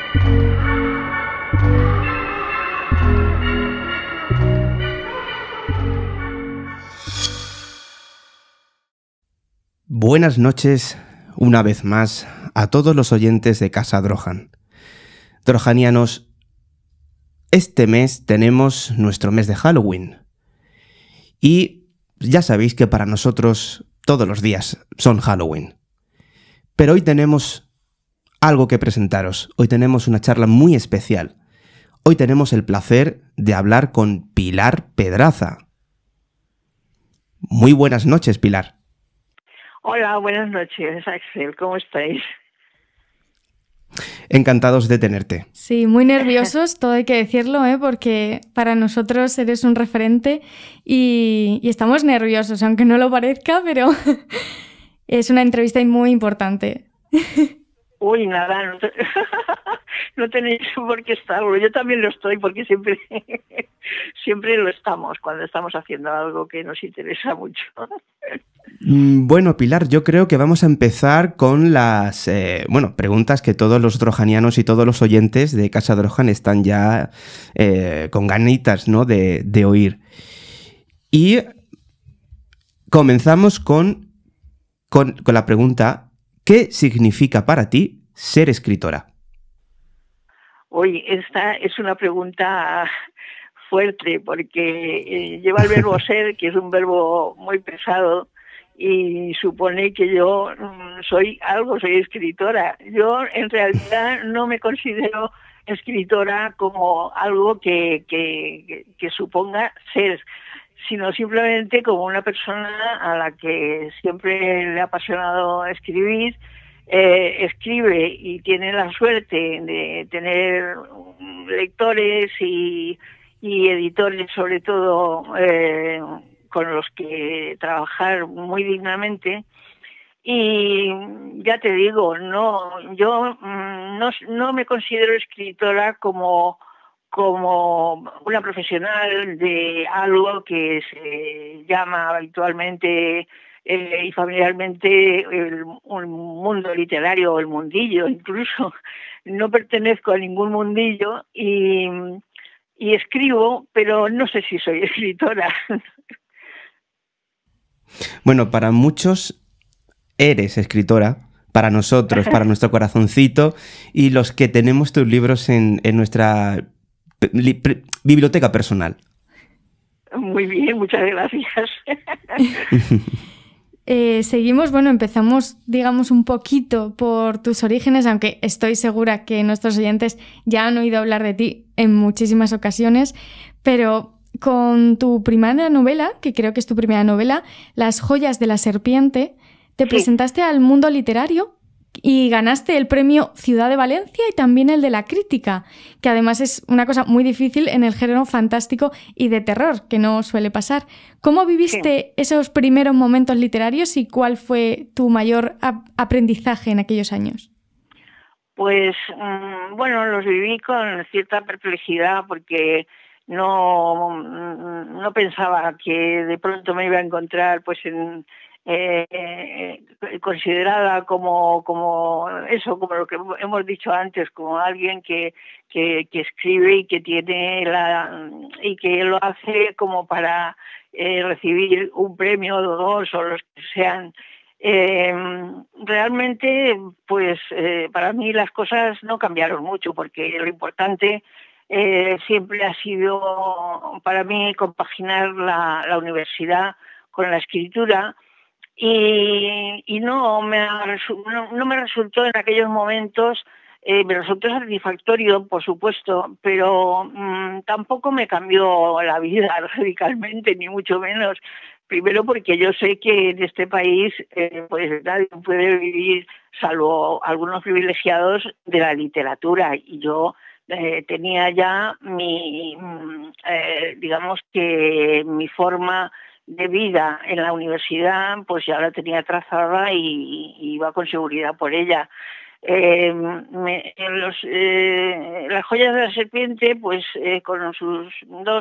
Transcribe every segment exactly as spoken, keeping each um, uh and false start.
Buenas noches, una vez más, a todos los oyentes de Casa Drohan. Drojanianos, este mes tenemos nuestro mes de Halloween. Y ya sabéis que para nosotros todos los días son Halloween. Pero hoy tenemos algo que presentaros. Hoy tenemos una charla muy especial. Hoy tenemos el placer de hablar con Pilar Pedraza. Muy buenas noches, Pilar. Hola, buenas noches, Axel. ¿Cómo estáis? Encantados de tenerte. Sí, muy nerviosos, todo hay que decirlo, ¿eh? Porque para nosotros eres un referente y, y estamos nerviosos, aunque no lo parezca, pero es una entrevista muy importante. Uy, nada, no, te... no tenéis por qué estarlo. Yo también lo estoy porque siempre, siempre lo estamos cuando estamos haciendo algo que nos interesa mucho. Bueno, Pilar, yo creo que vamos a empezar con las eh, bueno, preguntas que todos los drojanianos y todos los oyentes de Casa Drohan están ya eh, con ganitas, ¿no?, de, de oír. Y comenzamos con, con, con la pregunta: ¿qué significa para ti ser escritora? Uy, esta es una pregunta fuerte porque eh, lleva el verbo ser, que es un verbo muy pesado, y supone que yo mm, soy algo, soy escritora. Yo en realidad no me considero escritora como algo que, que, que suponga ser, sino simplemente como una persona a la que siempre le ha apasionado escribir, eh, escribe y tiene la suerte de tener lectores y, y editores, sobre todo, eh, con los que trabajar muy dignamente. Y ya te digo, no, yo no, no me considero escritora como como una profesional de algo que se llama habitualmente eh, y familiarmente el, el mundo literario o el mundillo. Incluso no pertenezco a ningún mundillo y, y escribo, pero no sé si soy escritora. Bueno, para muchos eres escritora, para nosotros, para nuestro corazoncito, y los que tenemos tus libros en, en nuestra biblioteca personal. Muy bien, muchas gracias. eh, seguimos, bueno, empezamos, digamos, un poquito por tus orígenes, aunque estoy segura que nuestros oyentes ya han oído hablar de ti en muchísimas ocasiones, pero con tu primera novela, que creo que es tu primera novela, Las joyas de la serpiente, te sí. presentaste al mundo literario y ganaste el premio Ciudad de Valencia y también el de la crítica, que además es una cosa muy difícil en el género fantástico y de terror, que no suele pasar. ¿Cómo viviste sí. esos primeros momentos literarios y cuál fue tu mayor ap- aprendizaje en aquellos años? Pues, mmm, bueno, los viví con cierta perplejidad porque no, no pensaba que de pronto me iba a encontrar pues en eh, considerada como como eso, como lo que hemos dicho antes, como alguien que que, que escribe y que tiene la y que lo hace como para eh, recibir un premio o dos o los que sean. Eh, realmente, pues eh, para mí las cosas no cambiaron mucho porque lo importante Eh, siempre ha sido para mí compaginar la, la universidad con la escritura y, y no, me ha, no, no me resultó en aquellos momentos, eh, me resultó satisfactorio, por supuesto, pero mmm, tampoco me cambió la vida radicalmente, ni mucho menos. Primero porque yo sé que en este país eh, pues nadie puede vivir, salvo algunos privilegiados, de la literatura, y yo Eh, tenía ya mi, eh, digamos que mi forma de vida en la universidad, pues ya la tenía trazada y, y iba con seguridad por ella. Eh, me, los, eh, las joyas de la serpiente, pues eh, con sus dos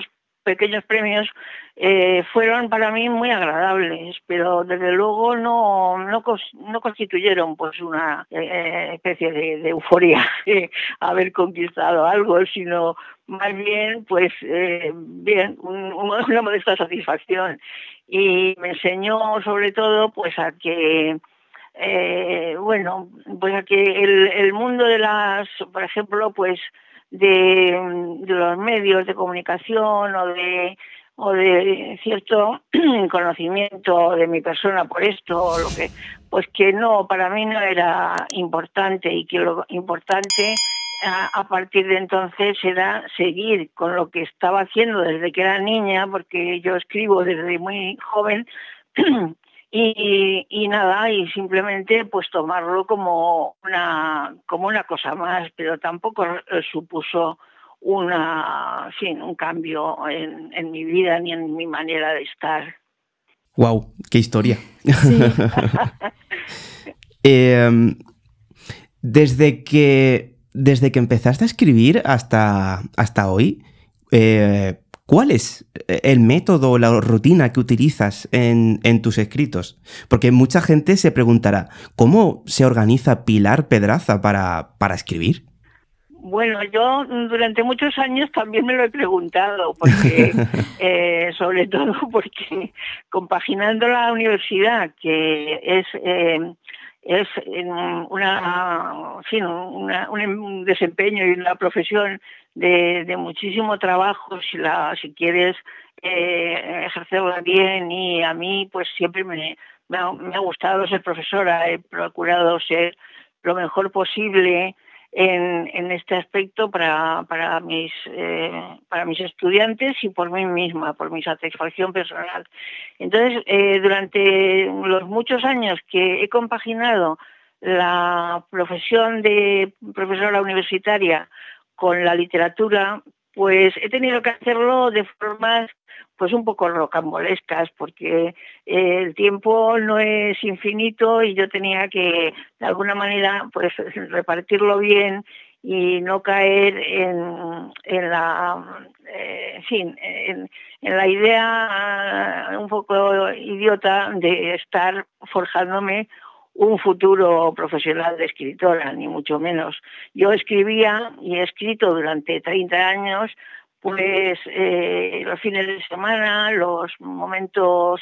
pequeños premios eh, fueron para mí muy agradables, pero desde luego no no, no constituyeron pues una eh, especie de, de euforia de haber conquistado algo, sino más bien pues eh, bien un, una modesta satisfacción, y me enseñó sobre todo pues a que eh, bueno pues a que el, el mundo de las, por ejemplo, pues de, de los medios de comunicación o de o de cierto conocimiento de mi persona por esto o lo que, pues que no, para mí no era importante, y que lo importante a, a partir de entonces era seguir con lo que estaba haciendo desde que era niña, porque yo escribo desde muy joven. Y, y nada, y simplemente pues tomarlo como una como una cosa más, pero tampoco supuso una sí, un cambio en, en mi vida ni en mi manera de estar. Wow, qué historia. Sí. eh, desde que desde que empezaste a escribir hasta hasta hoy, eh, ¿cuál es el método o la rutina que utilizas en, en tus escritos? Porque mucha gente se preguntará, ¿cómo se organiza Pilar Pedraza para, para escribir? Bueno, yo durante muchos años también me lo he preguntado, porque eh, sobre todo porque compaginando la universidad, que es... Eh, es una, sí, una, un desempeño y una profesión de, de muchísimo trabajo, si la si quieres eh, ejercerla bien, y a mí pues siempre me, me, ha, me ha gustado ser profesora, he procurado ser lo mejor posible en, en este aspecto para, para, mis, eh, para mis estudiantes y por mí misma, por mi satisfacción personal. Entonces, eh, durante los muchos años que he compaginado la profesión de profesora universitaria con la literatura, pues he tenido que hacerlo de formas pues un poco rocambolescas, porque eh, el tiempo no es infinito y yo tenía que de alguna manera pues repartirlo bien y no caer en, en la eh, en fin, en, en la idea un poco idiota de estar forjándome un futuro profesional de escritora, ni mucho menos. Yo escribía y he escrito durante treinta años, pues eh, los fines de semana, los momentos,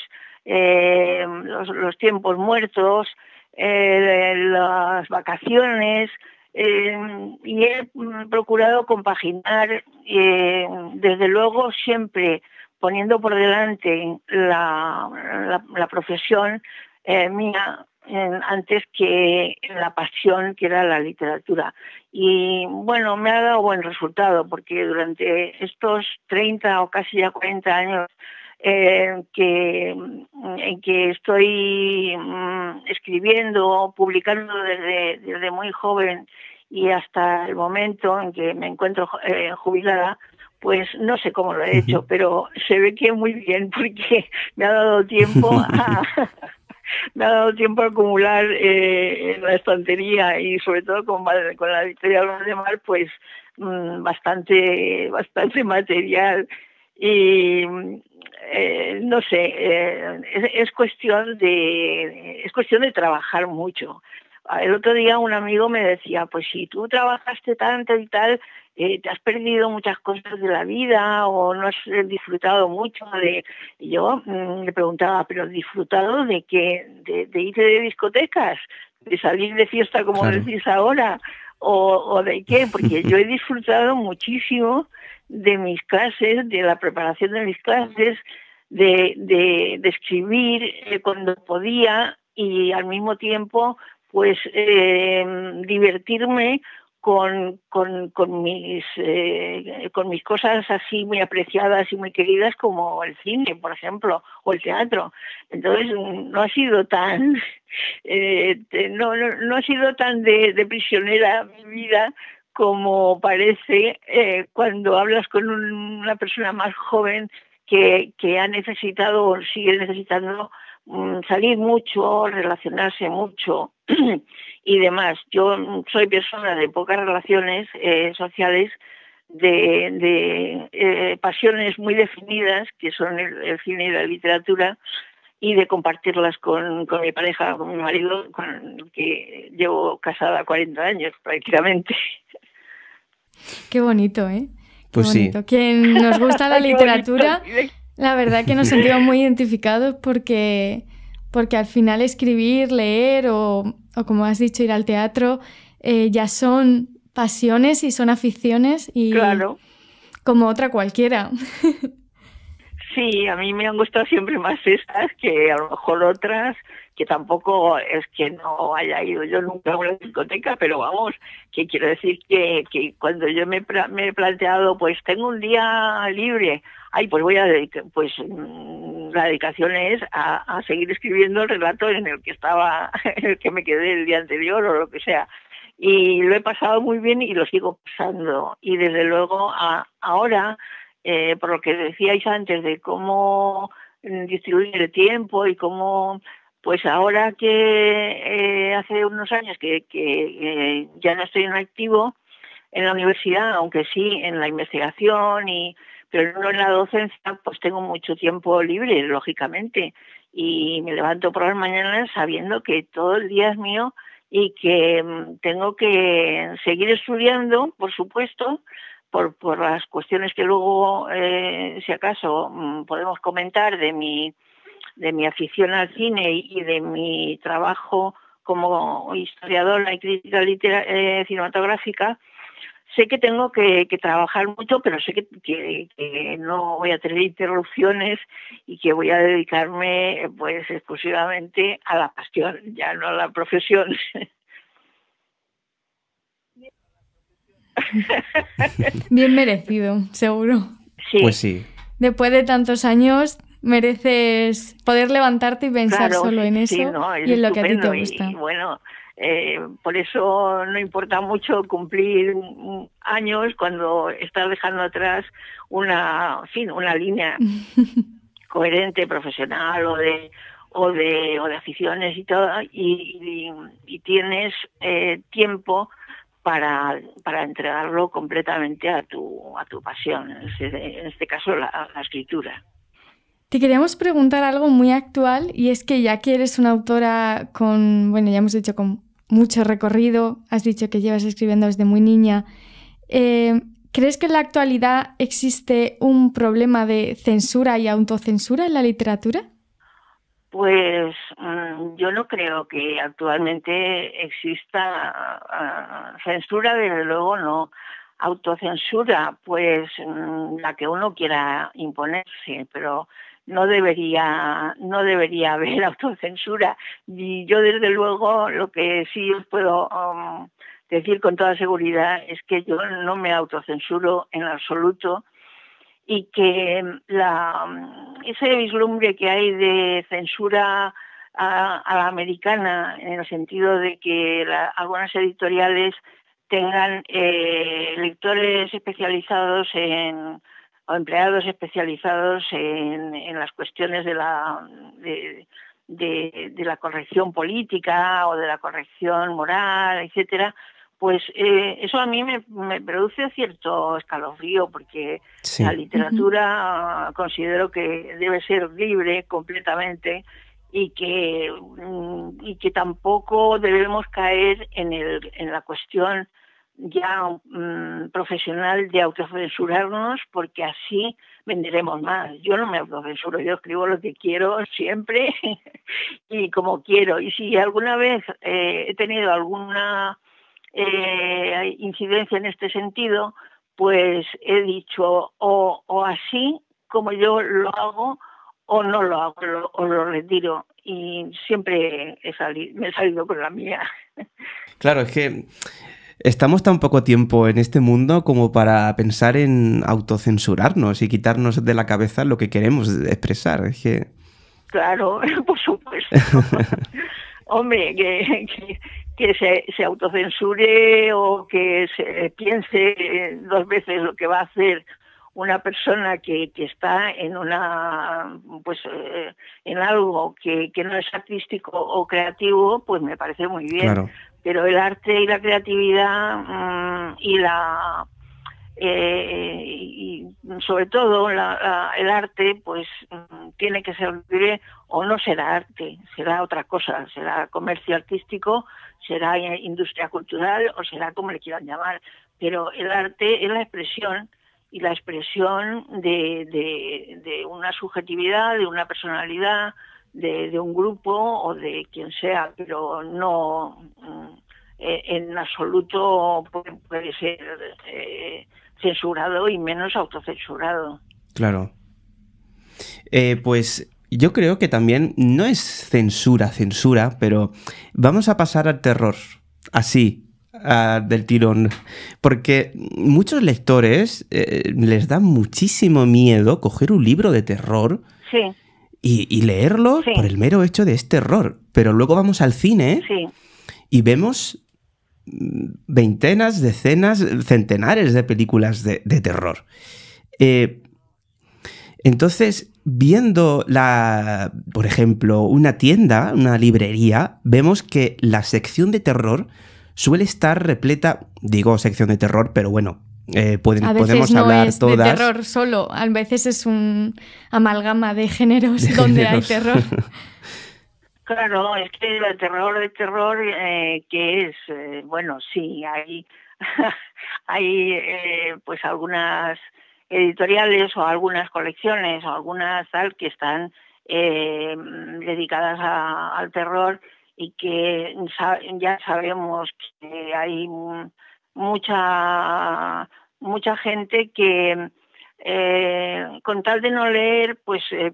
eh, los, los tiempos muertos, eh, las vacaciones, eh, y he procurado compaginar, eh, desde luego siempre poniendo por delante la, la, la profesión eh, mía, antes que la pasión que era la literatura. Y bueno, me ha dado buen resultado, porque durante estos treinta o casi ya cuarenta años eh, que, en que estoy mm, escribiendo, publicando desde, desde muy joven y hasta el momento en que me encuentro eh, jubilada, pues no sé cómo lo he hecho, uh-huh. pero se ve que muy bien, porque me ha dado tiempo a... me ha dado tiempo a acumular eh, en la estantería, y sobre todo con, con la editorial Valdemar, pues mmm, bastante bastante material, y eh, no sé, eh, es, es cuestión de es cuestión de trabajar mucho. El otro día un amigo me decía, pues si tú trabajaste tanto y tal, eh, te has perdido muchas cosas de la vida o no has disfrutado mucho de... Y yo mmm, le preguntaba, ¿pero disfrutado de qué? ¿De, de ir de discotecas? ¿De salir de fiesta, como claro. decís ahora? ¿O, ¿O de qué? Porque yo he disfrutado muchísimo de mis clases, de la preparación de mis clases, de, de, de escribir eh, cuando podía, y al mismo tiempo pues eh, divertirme con, con, con, mis, eh, con mis cosas así muy apreciadas y muy queridas, como el cine, por ejemplo, o el teatro. Entonces no ha sido tan eh, no, no, no ha sido tan de, de prisionera mi vida como parece eh, cuando hablas con un, una persona más joven que, que ha necesitado o sigue necesitando salir mucho, relacionarse mucho y demás. Yo soy persona de pocas relaciones eh, sociales, de, de eh, pasiones muy definidas, que son el, el cine y la literatura, y de compartirlas con, con mi pareja, con mi marido, con el que llevo casada cuarenta años prácticamente. Qué bonito, ¿eh? Qué Pues bonito. sí. Quien nos gusta la Qué literatura, bonito. la verdad que nos sentimos muy identificados porque, porque al final escribir, leer o, o como has dicho, ir al teatro, eh, ya son pasiones y son aficiones y Claro. como otra cualquiera. Sí, a mí me han gustado siempre más esas que a lo mejor otras, que tampoco es que no haya ido yo nunca a una discoteca, pero vamos, que quiero decir que, que cuando yo me, me he planteado, pues tengo un día libre, ay, pues voy a dedicar, pues la dedicación es a, a seguir escribiendo el relato en el que estaba, en el que me quedé el día anterior o lo que sea. Y lo he pasado muy bien y lo sigo pasando. Y desde luego a, ahora... Eh, por lo que decíais antes de cómo distribuir el tiempo y cómo, pues ahora que eh, hace unos años que, que eh, ya no estoy en activo en la universidad, aunque sí en la investigación, y pero no en la docencia, pues tengo mucho tiempo libre, lógicamente, y me levanto por las mañanas sabiendo que todo el día es mío y que um, tengo que seguir estudiando, por supuesto, Por, por las cuestiones que luego, eh, si acaso, podemos comentar de mi, de mi afición al cine y de mi trabajo como historiadora y crítica litera- eh, cinematográfica. Sé que tengo que, que trabajar mucho, pero sé que, que, que no voy a tener interrupciones y que voy a dedicarme pues exclusivamente a la pasión, ya no a la profesión. Bien merecido, seguro. Sí. Pues sí. Después de tantos años mereces poder levantarte y pensar Claro, solo sí, en eso sí, no, es y en lo que a ti estupendo. te gusta. Y, y bueno, eh, por eso no importa mucho cumplir años cuando estás dejando atrás una, en fin, una línea coherente, profesional o de o de o de aficiones y todo, y, y, y tienes eh, tiempo para, para entregarlo completamente a tu a tu pasión, en este, en este caso la, la escritura. Te queríamos preguntar algo muy actual, y es que ya que eres una autora con, bueno, ya hemos dicho con mucho recorrido, has dicho que llevas escribiendo desde muy niña, eh, ¿crees que en la actualidad existe un problema de censura y autocensura en la literatura? Pues mmm, yo no creo que actualmente exista uh, censura, desde luego no. Autocensura, pues mmm, la que uno quiera imponerse, pero no debería no debería haber autocensura. Y yo desde luego lo que sí os puedo um, decir con toda seguridad es que yo no me autocensuro en absoluto, y que la, ese vislumbre que hay de censura a, a la americana, en el sentido de que la, algunas editoriales tengan eh, lectores especializados en o empleados especializados en, en las cuestiones de la de, de, de la corrección política o de la corrección moral, etcétera, pues eh, eso a mí me, me produce cierto escalofrío, porque Sí. la literatura uh, considero que debe ser libre completamente y que mm, y que tampoco debemos caer en el en la cuestión ya mm, profesional de autocensurarnos, porque así venderemos más. Yo no me autocensuro, yo escribo lo que quiero siempre y como quiero. Y si alguna vez eh, he tenido alguna eh, incidencia en este sentido, pues he dicho o, o así como yo lo hago, o no lo hago, lo, o lo retiro. Y siempre he salido, me he salido con la mía. Claro, es que estamos tan poco tiempo en este mundo como para pensar en autocensurarnos y quitarnos de la cabeza lo que queremos expresar. Es que... Claro, por supuesto. Hombre, que, que, que se, se autocensure o que se piense dos veces lo que va a hacer una persona que, que está en una pues eh, en algo que, que no es artístico o creativo, pues me parece muy bien. Claro. Pero el arte y la creatividad mmm, y la eh, y sobre todo la, la, el arte pues tiene que ser libre, o no será arte, será otra cosa, será comercio artístico, será industria cultural o será como le quieran llamar, pero el arte es la expresión, y la expresión de, de, de una subjetividad, de una personalidad, de, de un grupo o de quien sea, pero no eh, en absoluto puede, puede ser eh, censurado y menos autocensurado. Claro. Eh, pues yo creo que también no es censura, censura, pero vamos a pasar al terror, así, Uh, del tirón, porque muchos lectores eh, les da muchísimo miedo coger un libro de terror sí. y, y leerlo sí. por el mero hecho de este terror, pero luego vamos al cine sí. y vemos veintenas, decenas, centenares de películas de, de terror. Eh, entonces, viendo la, por ejemplo, una tienda, una librería, vemos que la sección de terror suele estar repleta, digo sección de terror, pero bueno, eh, pueden, a veces podemos no hablar es todas. De terror solo, a veces es un amalgama de géneros de donde géneros. Hay terror. Claro, es que el terror de terror, eh, que es, eh, bueno, sí, hay, hay eh, pues algunas editoriales o algunas colecciones o algunas tal que están eh, dedicadas a, al terror, y que ya sabemos que hay mucha mucha gente que eh, con tal de no leer, pues eh,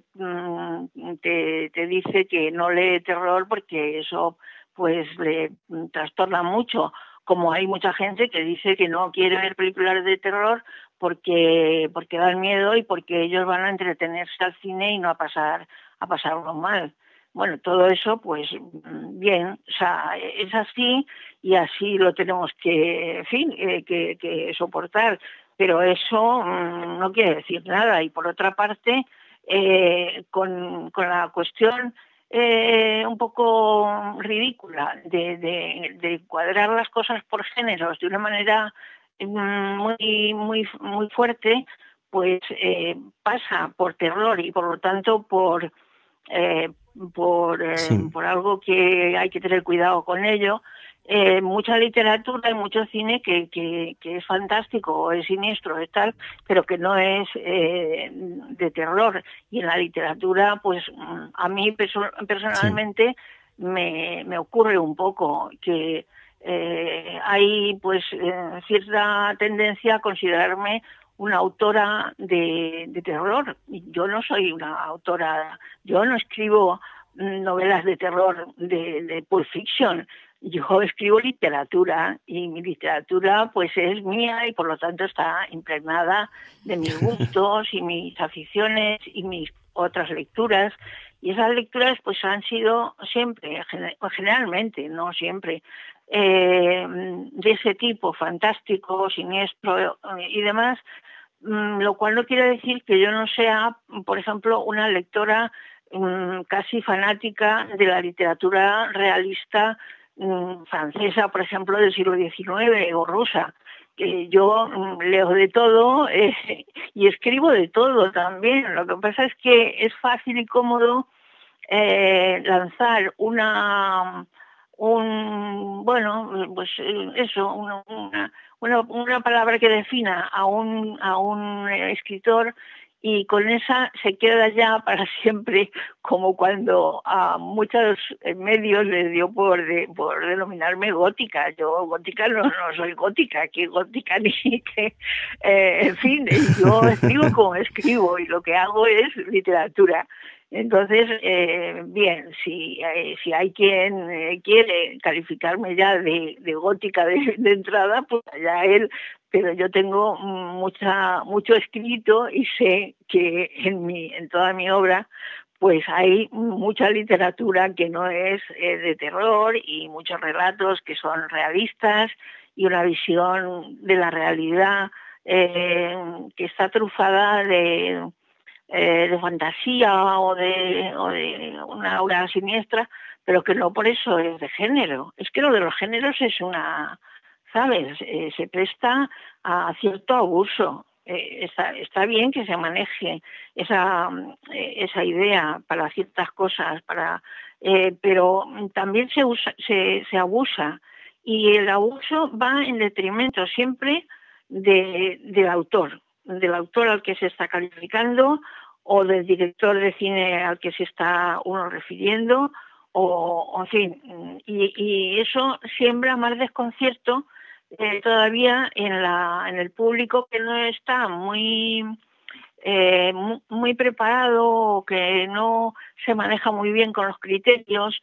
te, te dice que no lee terror porque eso pues le trastorna mucho, como hay mucha gente que dice que no quiere ver películas de terror porque porque dan miedo y porque ellos van a entretenerse al cine y no a pasar a pasarlo mal. Bueno, todo eso, pues bien, o sea, es así y así lo tenemos que, en fin, eh, que, que soportar, pero eso mmm, no quiere decir nada. Y por otra parte, eh, con, con la cuestión eh, un poco ridícula de, de, de cuadrar las cosas por géneros de una manera mmm, muy, muy, muy fuerte, pues eh, pasa por terror y por lo tanto por... Eh, por, eh, sí. por algo que hay que tener cuidado con ello. Eh, mucha literatura y mucho cine que, que, que es fantástico o es siniestro, es tal, pero que no es eh, de terror. Y en la literatura, pues a mí perso- personalmente sí. me, me ocurre un poco que eh, hay pues eh, cierta tendencia a considerarme una autora de, de terror. Yo no soy una autora, yo no escribo novelas de terror de, de Pulp Fiction, yo escribo literatura y mi literatura pues es mía y por lo tanto está impregnada de mis gustos y mis aficiones y mis otras lecturas, y esas lecturas pues han sido siempre, generalmente, no siempre, eh, de ese tipo, fantástico, siniestro y demás, lo cual no quiere decir que yo no sea, por ejemplo, una lectora um, casi fanática de la literatura realista um, francesa, por ejemplo, del siglo diecinueve, o rusa, que yo um, leo de todo eh, y escribo de todo también. Lo que pasa es que es fácil y cómodo eh, lanzar una... un bueno pues eso una, una una una palabra que defina a un a un escritor, y con esa se queda ya para siempre, como cuando a muchos medios les dio por de, por denominarme gótica. Yo gótica no, no soy gótica, que gótica ni que eh, en fin, yo escribo como escribo y lo que hago es literatura. Entonces, eh, bien, si, eh, si hay quien eh, quiere calificarme ya de, de gótica de, de entrada, pues allá él, pero yo tengo mucha mucho escrito y sé que en mi en toda mi obra pues hay mucha literatura que no es eh, de terror, y muchos relatos que son realistas y una visión de la realidad eh, que está trufada de Eh, de fantasía o de, o de una aura siniestra, pero que no por eso es de género. Es que lo de los géneros es una ¿sabes? Eh, se presta a cierto abuso. Eh, está, está bien que se maneje esa, eh, esa idea para ciertas cosas, para, eh, pero también se, usa, se, se abusa, y el abuso va en detrimento siempre de, del autor, del autor al que se está calificando, o del director de cine al que se está uno refiriendo, o, o en fin, y, y eso siembra más desconcierto eh, todavía en la en el público, que no está muy eh, muy, muy preparado, que no se maneja muy bien con los criterios,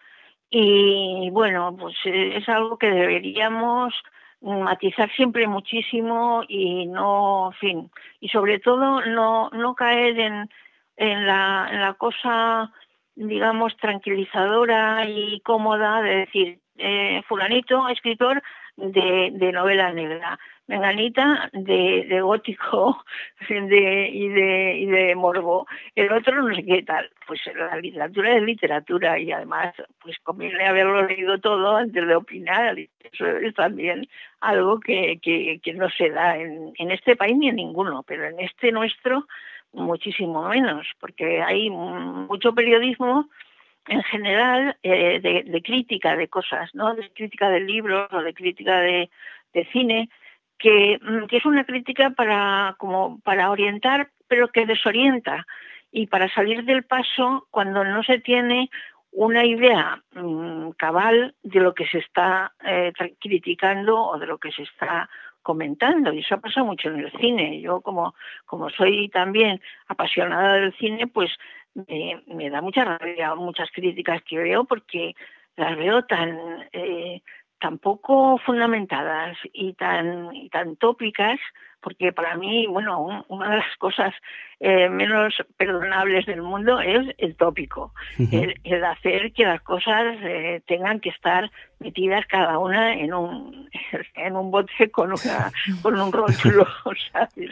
y bueno, pues eh, es algo que deberíamos matizar siempre muchísimo, y no, en fin, y sobre todo no no caer en en la, en la cosa, digamos, tranquilizadora y cómoda de decir, eh, fulanito, escritor de, de novela negra, menganita de, de gótico de, y, de, y de morbo, el otro no sé qué tal. Pues la literatura es literatura, y además pues conviene haberlo leído todo antes de opinar. Eso es también algo que, que, que no se da en, en este país ni en ninguno, pero en este nuestro muchísimo menos, porque hay mucho periodismo en general eh, de, de crítica de cosas, ¿no? De crítica de libros o de crítica de, de cine, que, que es una crítica para como para orientar, pero que desorienta, y para salir del paso cuando no se tiene una idea mmm, cabal de lo que se está eh, criticando o de lo que se está comentando. Y eso ha pasado mucho en el cine. Yo, como, como soy también apasionada del cine, pues me, me da mucha rabia muchas críticas que veo, porque las veo tan eh, tan poco fundamentadas y tan y tan tópicas, porque para mí, bueno, un, una de las cosas eh, menos perdonables del mundo es el tópico, uh-huh. el, el hacer que las cosas eh, tengan que estar metidas cada una en un en un bote con una con un rótulo, ¿sabes?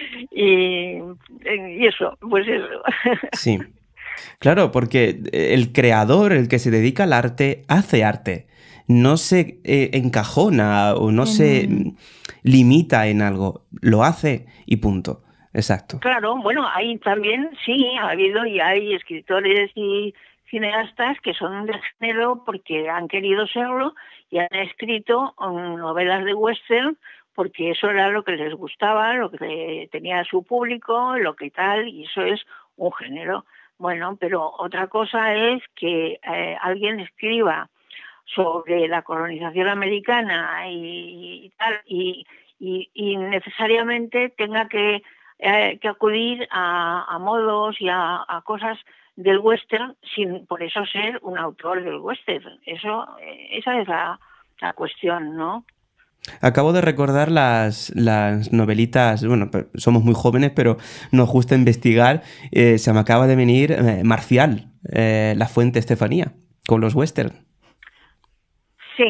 Y, y eso, pues eso. Sí. Claro, porque el creador, el que se dedica al arte, hace arte. No se eh, encajona o no mm. se limita en algo. Lo hace y punto. Exacto. Claro, bueno, hay también, sí, ha habido y hay escritores y cineastas que son de género porque han querido serlo y han escrito um, novelas de western porque eso era lo que les gustaba, lo que tenía su público, lo que tal, y eso es un género. Bueno, pero otra cosa es que eh, alguien escriba sobre la colonización americana y, y tal, y, y, y necesariamente tenga que, eh, que acudir a, a modos y a, a cosas del western sin por eso ser un autor del western. Eso, eh, esa es la, la cuestión, ¿no? Acabo de recordar las, las novelitas, bueno, somos muy jóvenes, pero nos gusta investigar. Eh, se me acaba de venir eh, Marcial, eh, La Fuente Estefanía, con los western. Sí,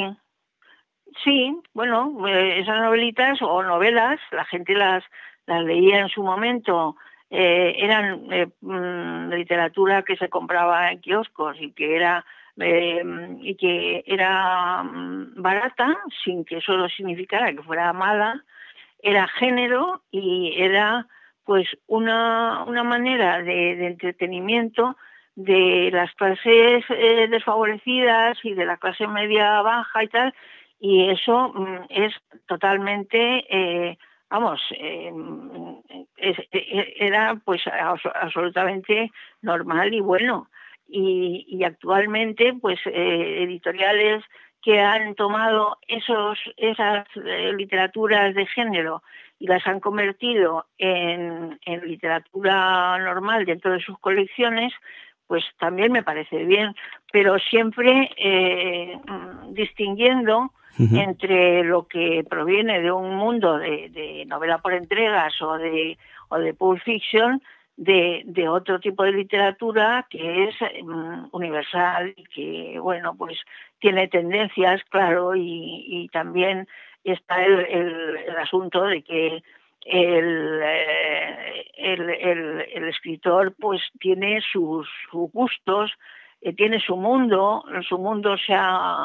sí, bueno, eh, esas novelitas o novelas, la gente las, las leía en su momento, eh, eran eh, mm, literatura que se compraba en kioscos y que era... Eh, y que era barata, sin que eso significara que fuera mala, era género y era pues una, una manera de, de entretenimiento de las clases eh, desfavorecidas y de la clase media baja y tal, y eso mm, es totalmente eh, vamos eh, es, era pues absolutamente normal y bueno. Y, y actualmente pues eh, editoriales que han tomado esos esas eh, literaturas de género y las han convertido en, en literatura normal dentro de sus colecciones, pues también me parece bien, pero siempre eh, distinguiendo uh-huh. entre lo que proviene de un mundo de, de novela por entregas o de, o de Pulp Fiction, De, de otro tipo de literatura que es um, universal y que, bueno, pues tiene tendencias, claro, y, y también está el, el, el asunto de que el, eh, el, el, el escritor pues tiene sus, sus gustos, eh, tiene su mundo, su mundo se ha,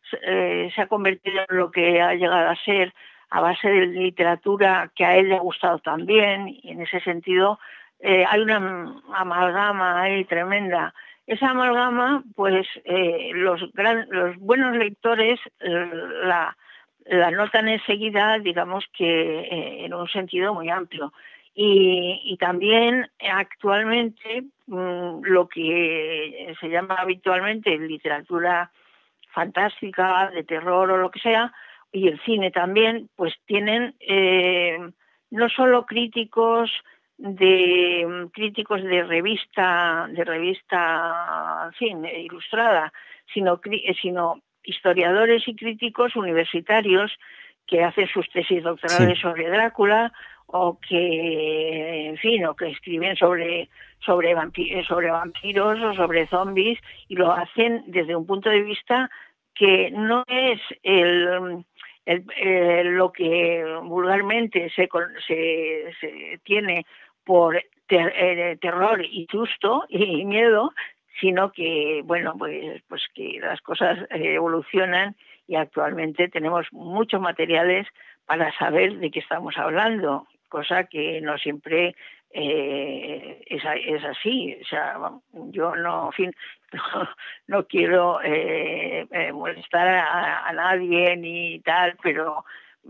eh, se ha convertido en lo que ha llegado a ser a base de literatura que a él le ha gustado también, y en ese sentido eh, hay una amalgama ahí tremenda. Esa amalgama, pues eh, los, gran, los buenos lectores eh, la, la notan enseguida, digamos que eh, en un sentido muy amplio. Y, y también actualmente mmm, lo que se llama habitualmente literatura fantástica, de terror o lo que sea, y el cine también, pues tienen eh, no solo críticos de críticos de revista, de revista, en fin, ilustrada, sino, sino historiadores y críticos universitarios que hacen sus tesis doctorales sí. sobre Drácula, o que, en fin, o que escriben sobre sobre vampiros, sobre vampiros o sobre zombies, y lo hacen desde un punto de vista que no es el, el, el lo que vulgarmente se, se, se tiene por ter, eh, terror y susto y miedo, sino que, bueno, pues, pues que las cosas evolucionan y actualmente tenemos muchos materiales para saber de qué estamos hablando, cosa que no siempre eh, es, es así. O sea, yo no, en fin, no, no quiero eh, eh, molestar a, a nadie ni tal, pero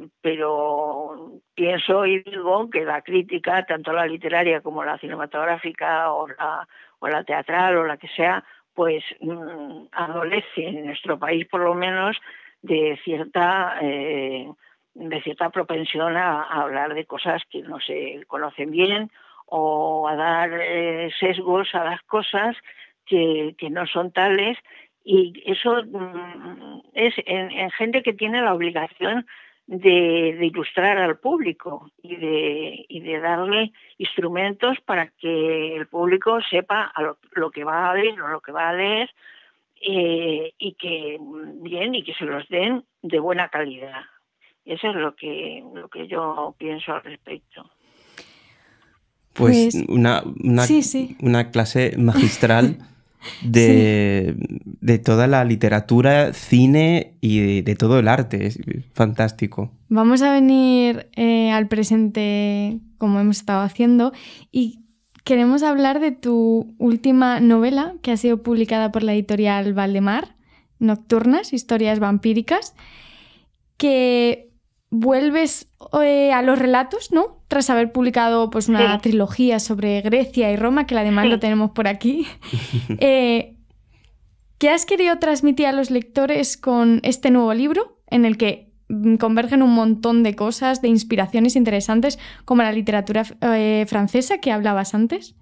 pero pienso y digo que la crítica, tanto la literaria como la cinematográfica o la, o la teatral o la que sea, pues mmm, adolece en nuestro país por lo menos de cierta eh, de cierta propensión a, a hablar de cosas que no se conocen bien, o a dar eh, sesgos a las cosas que, que no son tales, y eso mmm, es en, en gente que tiene la obligación de, de ilustrar al público y de, y de darle instrumentos para que el público sepa a lo, lo que va a ver o lo que va a leer, eh, y que bien, y que se los den de buena calidad. Eso es lo que lo que yo pienso al respecto. Pues, pues una, una, sí, sí. una clase magistral de, sí. de toda la literatura, cine y de, de todo el arte. Es fantástico. Vamos a venir eh, al presente, como hemos estado haciendo, y queremos hablar de tu última novela, que ha sido publicada por la editorial Valdemar, Nocturnas, historias vampíricas, que vuelves eh, a los relatos, ¿no? Tras haber publicado pues una sí. trilogía sobre Grecia y Roma, que además sí. lo tenemos por aquí. eh, ¿Qué has querido transmitir a los lectores con este nuevo libro, en el que convergen un montón de cosas, de inspiraciones interesantes, como la literatura eh, francesa que hablabas antes?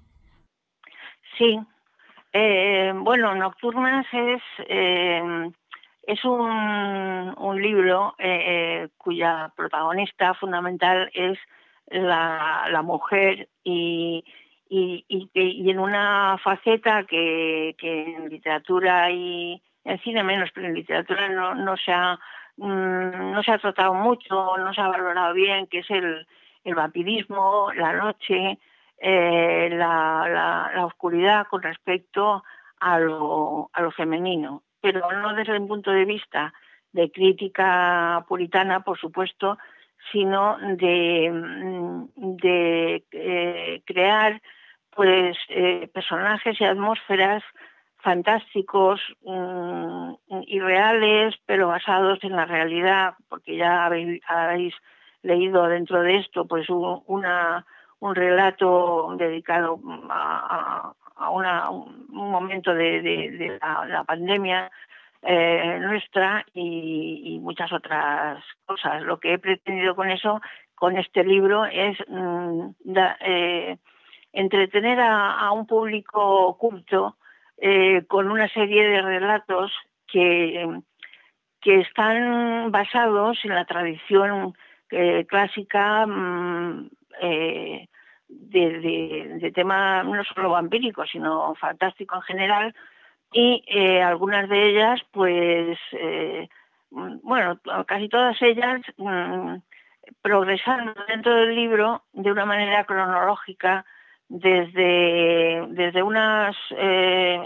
Sí. Eh, bueno, Nocturnas es... Eh... Es un, un libro eh, cuya protagonista fundamental es la, la mujer, y, y, y, y en una faceta que, que en literatura y en cine menos, pero en literatura no, no, se ha, mmm, no se ha tratado mucho, no se ha valorado bien, que es el, el vampirismo, la noche, eh, la, la, la oscuridad con respecto a lo, a lo femenino, pero no desde un punto de vista de crítica puritana, por supuesto, sino de, de eh, crear pues eh, personajes y atmósferas fantásticos, mmm, irreales, pero basados en la realidad, porque ya habéis, habéis leído dentro de esto pues un, una, un relato dedicado a, a a una, un momento de, de, de la, la pandemia eh, nuestra y, y muchas otras cosas. Lo que he pretendido con eso, con este libro, es mm, da, eh, entretener a, a un público culto eh, con una serie de relatos que, que están basados en la tradición eh, clásica mm, eh, De, de, de tema no solo vampírico, sino fantástico en general, y eh, algunas de ellas, pues, eh, bueno, casi todas ellas mmm, progresando dentro del libro de una manera cronológica, desde, desde unas eh,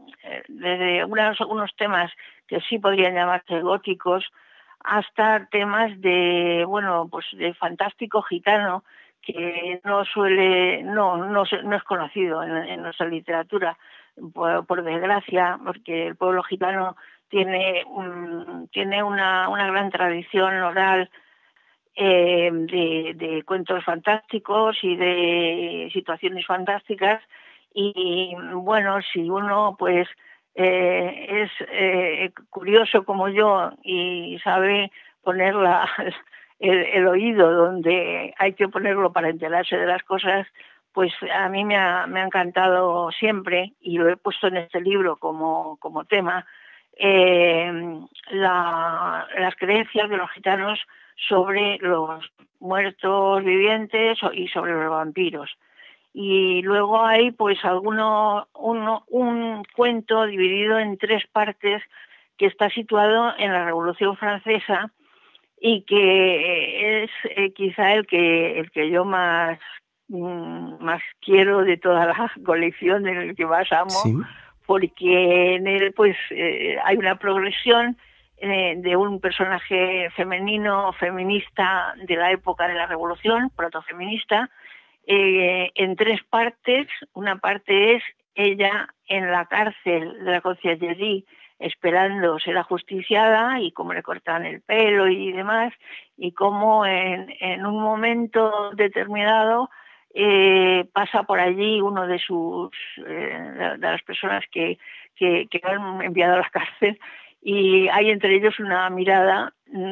desde unas, unos temas que sí podrían llamarse góticos, hasta temas de, bueno, pues de fantástico gitano, que no suele, no, no, no es conocido en, en nuestra literatura, por, por desgracia, porque el pueblo gitano tiene, un, tiene una, una gran tradición oral eh, de, de cuentos fantásticos y de situaciones fantásticas, y bueno, si uno pues eh, es eh, curioso como yo y sabe poner la, el, el oído donde hay que ponerlo para enterarse de las cosas, pues a mí me ha, me ha encantado siempre, y lo he puesto en este libro como, como tema, eh, la, las creencias de los gitanos sobre los muertos vivientes y sobre los vampiros. Y luego hay pues alguno uno, un cuento dividido en tres partes que está situado en la Revolución Francesa y que es eh, quizá el que el que yo más mm, más quiero de toda la colección, en el que más amo, sí, porque en él pues eh, hay una progresión eh, de un personaje femenino, feminista de la época de la Revolución, protofeminista, eh, en tres partes. Una parte es ella en la cárcel de la Conciergerie esperando ser ajusticiada y cómo le cortan el pelo y demás, y cómo en, en un momento determinado eh, pasa por allí uno de sus eh, de las personas que, que, que han enviado a la cárcel, y hay entre ellos una mirada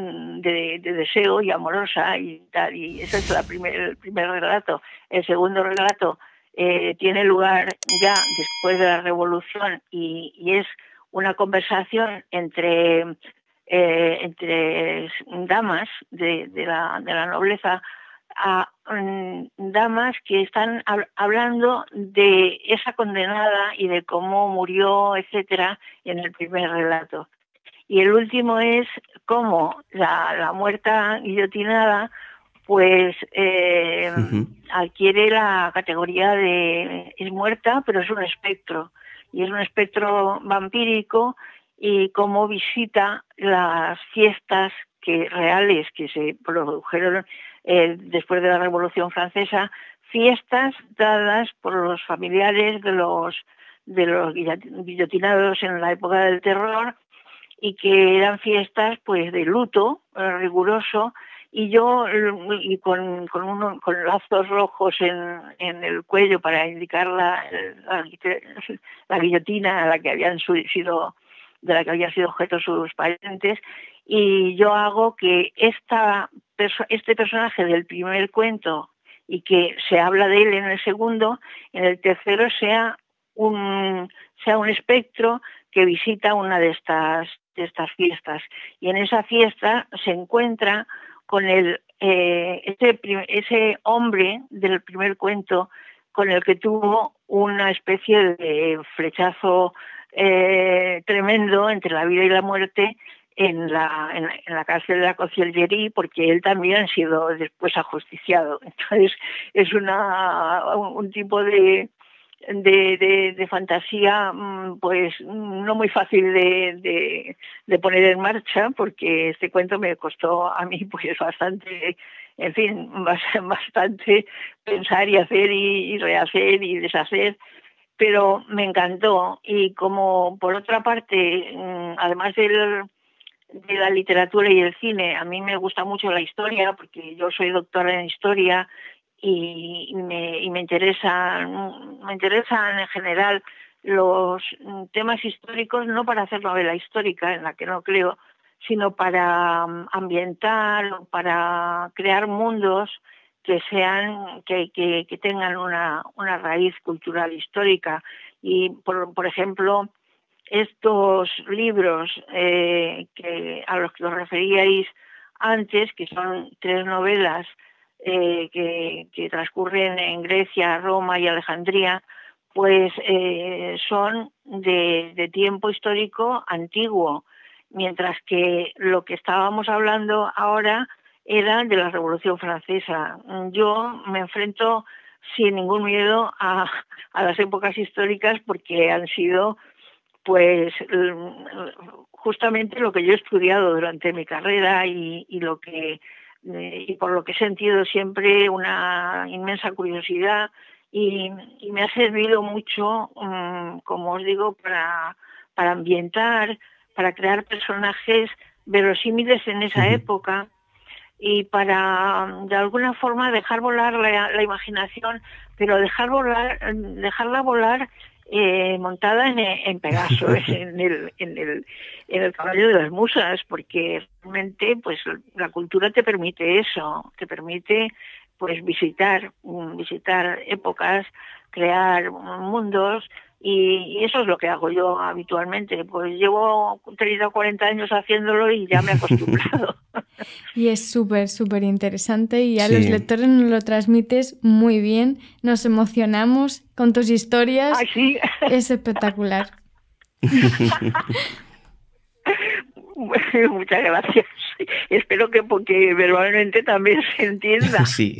de, de deseo y amorosa y tal, y ese es la primer, el primer relato. El segundo relato eh, tiene lugar ya después de la Revolución, y, y es una conversación entre eh, entre damas de, de, la, de la nobleza, a um, damas que están hab hablando de esa condenada y de cómo murió, etcétera, en el primer relato. Y el último es cómo la, la muerta guillotinada pues eh, uh-huh. adquiere la categoría de es muerta, pero es un espectro, y es un espectro vampírico, y cómo visita las fiestas que reales que se produjeron eh, después de la Revolución Francesa, fiestas dadas por los familiares de los de los guillotinados en la época del terror, y que eran fiestas pues de luto eh, riguroso, y yo y con con, uno, con lazos rojos en, en el cuello para indicar la, la, la guillotina a la que habían sido de la que habían sido objeto sus parientes, y yo hago que esta este personaje del primer cuento, y que se habla de él en el segundo, en el tercero sea un sea un espectro que visita una de estas de estas fiestas, y en esa fiesta se encuentra con el eh, ese, ese hombre del primer cuento, con el que tuvo una especie de flechazo eh, tremendo entre la vida y la muerte en la, en, en la cárcel de la Conciergerie, porque él también ha sido después ajusticiado. Entonces es una un, un tipo de De, de, de fantasía pues no muy fácil de, de, de poner en marcha, porque este cuento me costó a mí pues bastante, en fin, bastante pensar y hacer y, y rehacer y deshacer, pero me encantó. Y como por otra parte, además del, de la literatura y el cine, a mí me gusta mucho la historia, porque yo soy doctora en historia, y me, y me interesan me interesan en general los temas históricos, no para hacer novela histórica, en la que no creo, sino para ambientar, para crear mundos que sean que, que, que tengan una, una raíz cultural histórica. Y por, por ejemplo, estos libros eh, que a los que os referíais antes, que son tres novelas Eh, que, que transcurren en Grecia, Roma y Alejandría, pues eh, son de, de tiempo histórico antiguo, mientras que lo que estábamos hablando ahora era de la Revolución Francesa. Yo me enfrento sin ningún miedo a, a las épocas históricas, porque han sido pues justamente lo que yo he estudiado durante mi carrera y, y lo que y por lo que he sentido siempre una inmensa curiosidad y, y me ha servido mucho, um, como os digo, para, para ambientar, para crear personajes verosímiles en esa uh-huh. época y para de alguna forma dejar volar la, la imaginación, pero dejar volar, dejarla volar Eh, montada en, en Pegaso, en el, en el en el caballo de las musas, porque realmente pues la cultura te permite eso, te permite pues visitar visitar épocas, crear mundos y, y eso es lo que hago yo habitualmente. Pues llevo treinta o cuarenta años haciéndolo y ya me he acostumbrado. Y es súper, súper interesante y a sí. los lectores nos lo transmites muy bien, nos emocionamos con tus historias. Ay, sí. Es espectacular. Muchas gracias. Espero que porque verbalmente también se entienda. Sí.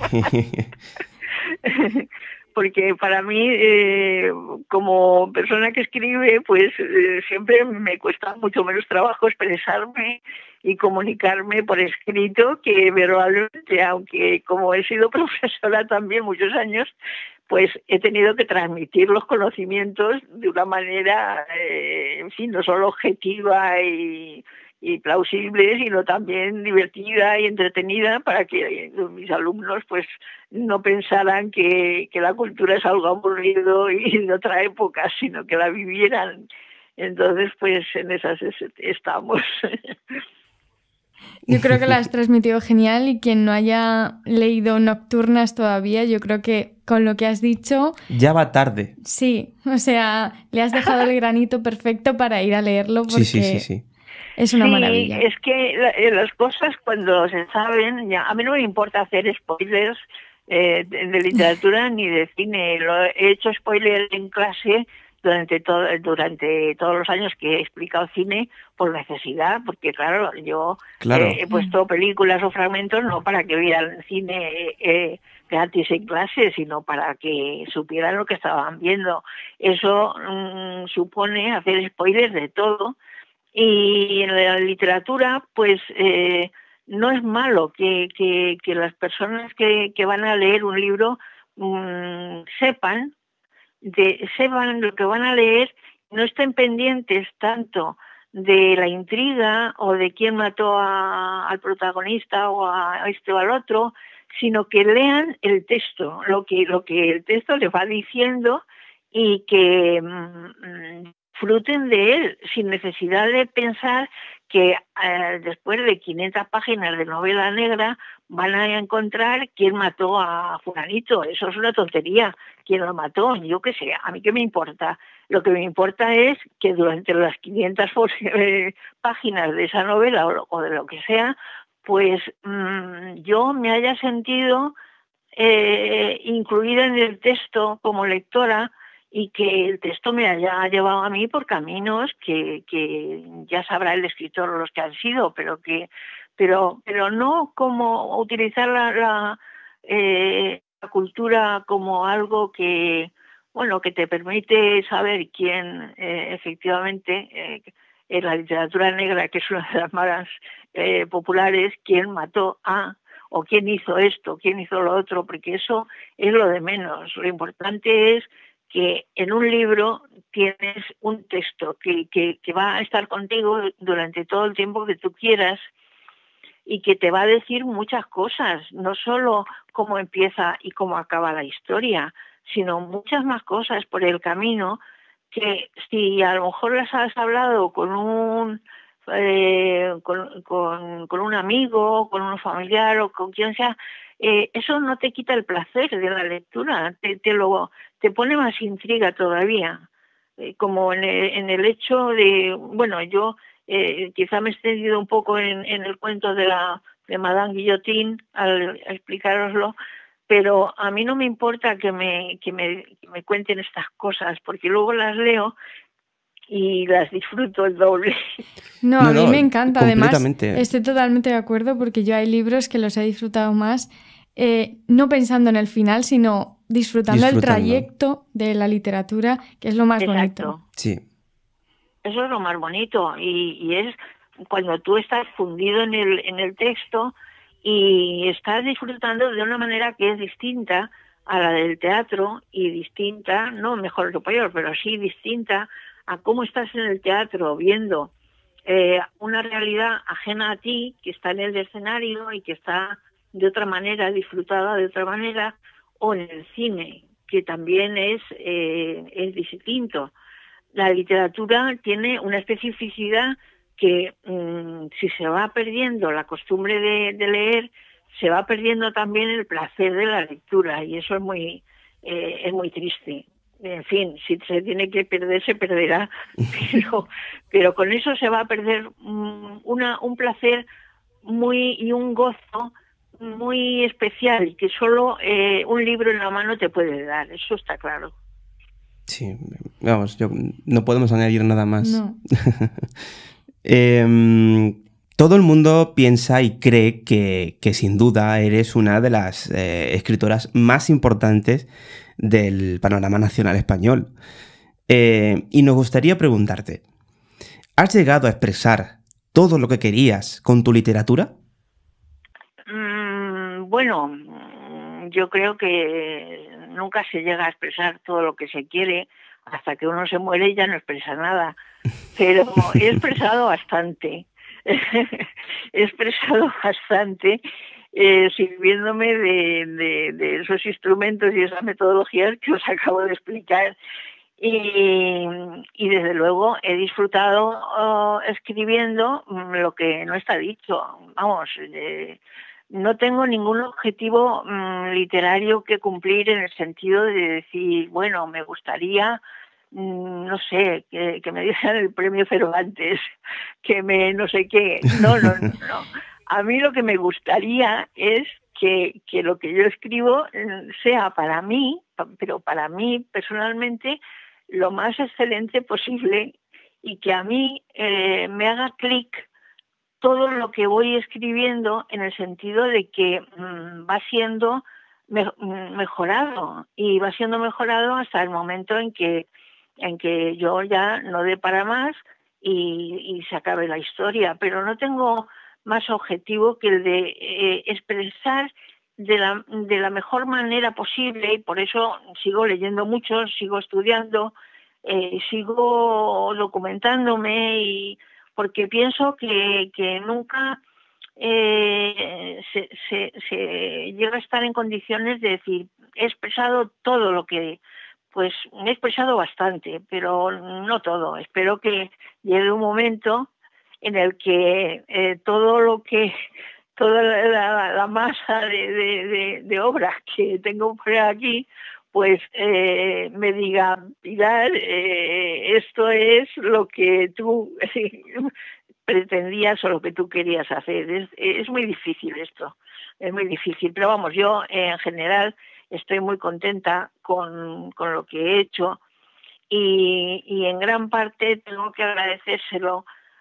Porque para mí, eh, como persona que escribe, pues eh, siempre me cuesta mucho menos trabajo expresarme y comunicarme por escrito que verbalmente, aunque como he sido profesora también muchos años, pues he tenido que transmitir los conocimientos de una manera, eh, en fin, no solo objetiva y, y plausible, sino también divertida y entretenida para que mis alumnos pues no pensaran que, que la cultura es algo aburrido y de otra época, sino que la vivieran. Entonces, pues en esas estamos. Yo creo que la has transmitido genial y quien no haya leído Nocturnas todavía, yo creo que con lo que has dicho... Ya va tarde. Sí, o sea, le has dejado el granito perfecto para ir a leerlo porque sí, sí, sí, sí. es una sí, maravilla. Es que las cosas cuando se saben, ya, a mí no me importa hacer spoilers eh, de, de literatura ni de cine. Lo, he hecho spoilers en clase durante todo durante todos los años que he explicado cine por necesidad, porque claro, yo claro. Eh, he puesto películas o fragmentos no para que vieran cine eh, gratis en clase, sino para que supieran lo que estaban viendo. Eso mmm, supone hacer spoilers de todo y en la literatura pues eh, no es malo que, que, que las personas que, que van a leer un libro mmm, sepan de sepan lo que van a leer, no estén pendientes tanto de la intriga o de quién mató a, al protagonista o a, a este o al otro, sino que lean el texto, lo que lo que el texto les va diciendo y que mmm, disfruten de él sin necesidad de pensar que eh, después de quinientas páginas de novela negra van a encontrar quién mató a fulanito. Eso es una tontería. ¿Quién lo mató? Yo qué sé, a mí qué me importa. Lo que me importa es que durante las quinientas eh, páginas de esa novela o, o de lo que sea, pues mmm, yo me haya sentido eh, incluida en el texto como lectora y que el texto me haya llevado a mí por caminos que, que ya sabrá el escritor los que han sido, pero que pero pero no como utilizar la, la, eh, la cultura como algo que bueno que te permite saber quién eh, efectivamente eh, en la literatura negra, que es una de las más eh, populares, quién mató a o quién hizo esto, quién hizo lo otro, porque eso es lo de menos. Lo importante es que en un libro tienes un texto que, que, que va a estar contigo durante todo el tiempo que tú quieras y que te va a decir muchas cosas, no solo cómo empieza y cómo acaba la historia, sino muchas más cosas por el camino que si a lo mejor las has hablado con un eh, con, con, con un amigo, con un familiar o con quien sea, eh, eso no te quita el placer de la lectura, te, te lo te pone más intriga todavía, eh, como en el, en el hecho de, bueno, yo eh, quizá me he extendido un poco en, en el cuento de la de Madame Guillotine al explicaroslo, pero a mí no me importa que me que me, que me cuenten estas cosas, porque luego las leo y las disfruto el doble. No, a no, mí no, me encanta, además estoy totalmente de acuerdo porque yo hay libros que los he disfrutado más eh, no pensando en el final, sino disfrutando, Disfrutando. el trayecto de la literatura, que es lo más Exacto. bonito. Sí. Eso es lo más bonito y, y es cuando tú estás fundido en el, en el texto y estás disfrutando de una manera que es distinta a la del teatro y distinta, no mejor que peor, pero sí distinta a cómo estás en el teatro viendo eh, una realidad ajena a ti que está en el escenario y que está de otra manera, disfrutada de otra manera, o en el cine, que también es, eh, es distinto. La literatura tiene una especificidad que mmm, si se va perdiendo la costumbre de, de leer, se va perdiendo también el placer de la lectura y eso es muy eh, es muy triste. En fin, si se tiene que perder, se perderá, pero, pero con eso se va a perder um, una, un placer muy y un gozo muy especial que solo eh, un libro en la mano te puede dar, eso está claro. Sí, vamos, yo, no podemos añadir nada más. No. eh, todo el mundo piensa y cree que, que sin duda eres una de las eh, escritoras más importantes del panorama nacional español. Eh, y nos gustaría preguntarte, ¿has llegado a expresar todo lo que querías con tu literatura? Mm, bueno, yo creo que nunca se llega a expresar todo lo que se quiere hasta que uno se muere y ya no expresa nada. Pero he expresado bastante. He expresado bastante eh, sirviéndome de, de, de esos instrumentos y esas metodologías que os acabo de explicar. Y, y desde luego he disfrutado uh, escribiendo lo que no está dicho. Vamos, eh, no tengo ningún objetivo um, literario que cumplir en el sentido de decir, bueno, me gustaría, um, no sé, que, que me dieran el premio Cervantes, que me no sé qué. No, no, no, no. A mí lo que me gustaría es que, que lo que yo escribo sea para mí, pero para mí personalmente, lo más excelente posible y que a mí eh, me haga clic todo lo que voy escribiendo en el sentido de que mmm, va siendo me mejorado y va siendo mejorado hasta el momento en que en que yo ya no dé para más y, y se acabe la historia, pero no tengo más objetivo que el de eh, expresar de la, de la mejor manera posible y por eso sigo leyendo mucho, sigo estudiando, eh, sigo documentándome y porque pienso que, que nunca eh, se, se, se llega a estar en condiciones de decir he expresado todo lo que pues he expresado bastante, pero no todo. Espero que llegue un momento en el que eh, todo lo que toda la, la, la masa de, de, de, de obras que tengo por aquí pues eh, me diga, Pilar, eh, esto es lo que tú pretendías o lo que tú querías hacer. Es, es muy difícil esto, es muy difícil. Pero vamos, yo eh, en general estoy muy contenta con, con lo que he hecho y, y en gran parte tengo que agradecérselo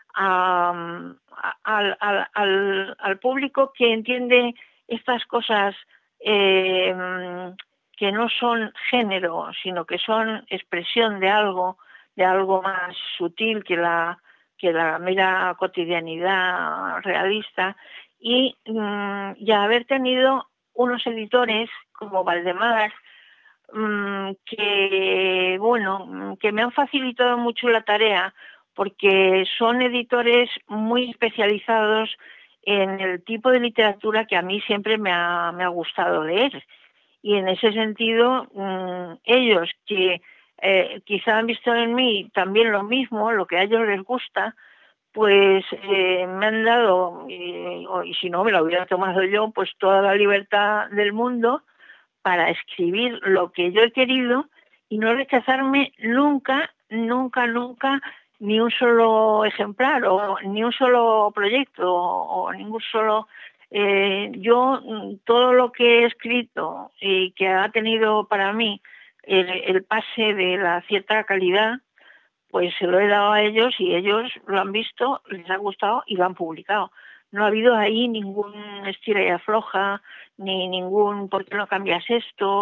a, a, al, al, al público que entiende estas cosas eh, que no son género, sino que son expresión de algo, de algo más sutil que la, que la mera cotidianidad realista, y, mm, y haber tenido unos editores como Valdemar, mmm, que, bueno, que me han facilitado mucho la tarea, porque son editores muy especializados en el tipo de literatura que a mí siempre me ha, me ha gustado leer. Y en ese sentido, mmm, ellos que eh, quizá han visto en mí también lo mismo, lo que a ellos les gusta, pues eh, me han dado, y, y si no me lo hubiera tomado yo, pues toda la libertad del mundo para escribir lo que yo he querido y no rechazarme nunca, nunca, nunca ni un solo ejemplar o ni un solo proyecto o, o ningún solo... Eh, yo todo lo que he escrito y que ha tenido para mí el, el pase de la cierta calidad, pues se lo he dado a ellos y ellos lo han visto, les ha gustado y lo han publicado. No ha habido ahí ningún estira y afloja, ni ningún ¿por qué no cambias esto?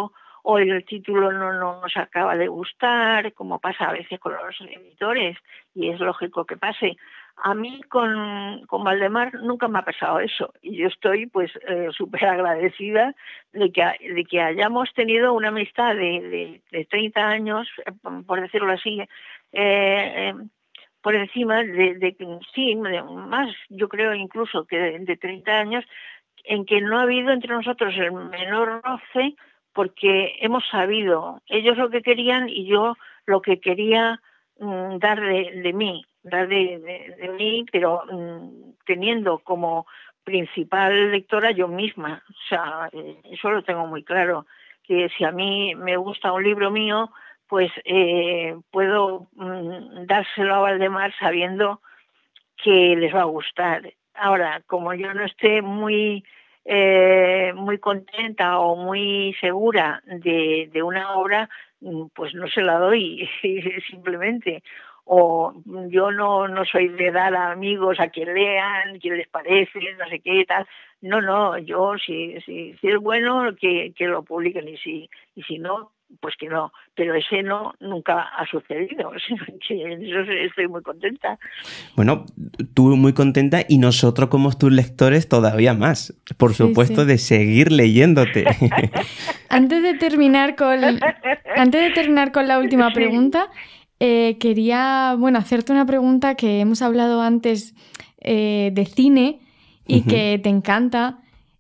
o el título no, no nos acaba de gustar, como pasa a veces con los editores, y es lógico que pase. A mí con, con Valdemar nunca me ha pasado eso, y yo estoy pues eh, súper agradecida de que, de que hayamos tenido una amistad de, de, de treinta años, por decirlo así, eh, eh, por encima de, de sí, de más, yo creo incluso que de, de treinta años, en que no ha habido entre nosotros el menor roce, porque hemos sabido ellos lo que querían y yo lo que quería mm, dar de, de mí, dar de, de, de mí, pero mm, teniendo como principal lectora yo misma. O sea, eh, eso lo tengo muy claro, que si a mí me gusta un libro mío, pues eh, puedo mm, dárselo a Valdemar sabiendo que les va a gustar. Ahora, como yo no esté muy eh, muy contenta o muy segura de, de una obra, pues no se la doy simplemente. O yo no, no soy de dar a amigos a que lean, qué les parece, no sé qué tal. No, no, yo si, si, si es bueno que, que lo publiquen y si, y si no, pues que no, pero ese no nunca ha sucedido, que en eso estoy muy contenta. Bueno, tú muy contenta y nosotros como tus lectores todavía más, por Sí, supuesto, sí. de seguir leyéndote. Antes de terminar con, antes de terminar con la última Sí. pregunta, eh, quería, bueno, hacerte una pregunta que hemos hablado antes eh, de cine y Ujú. que te encanta.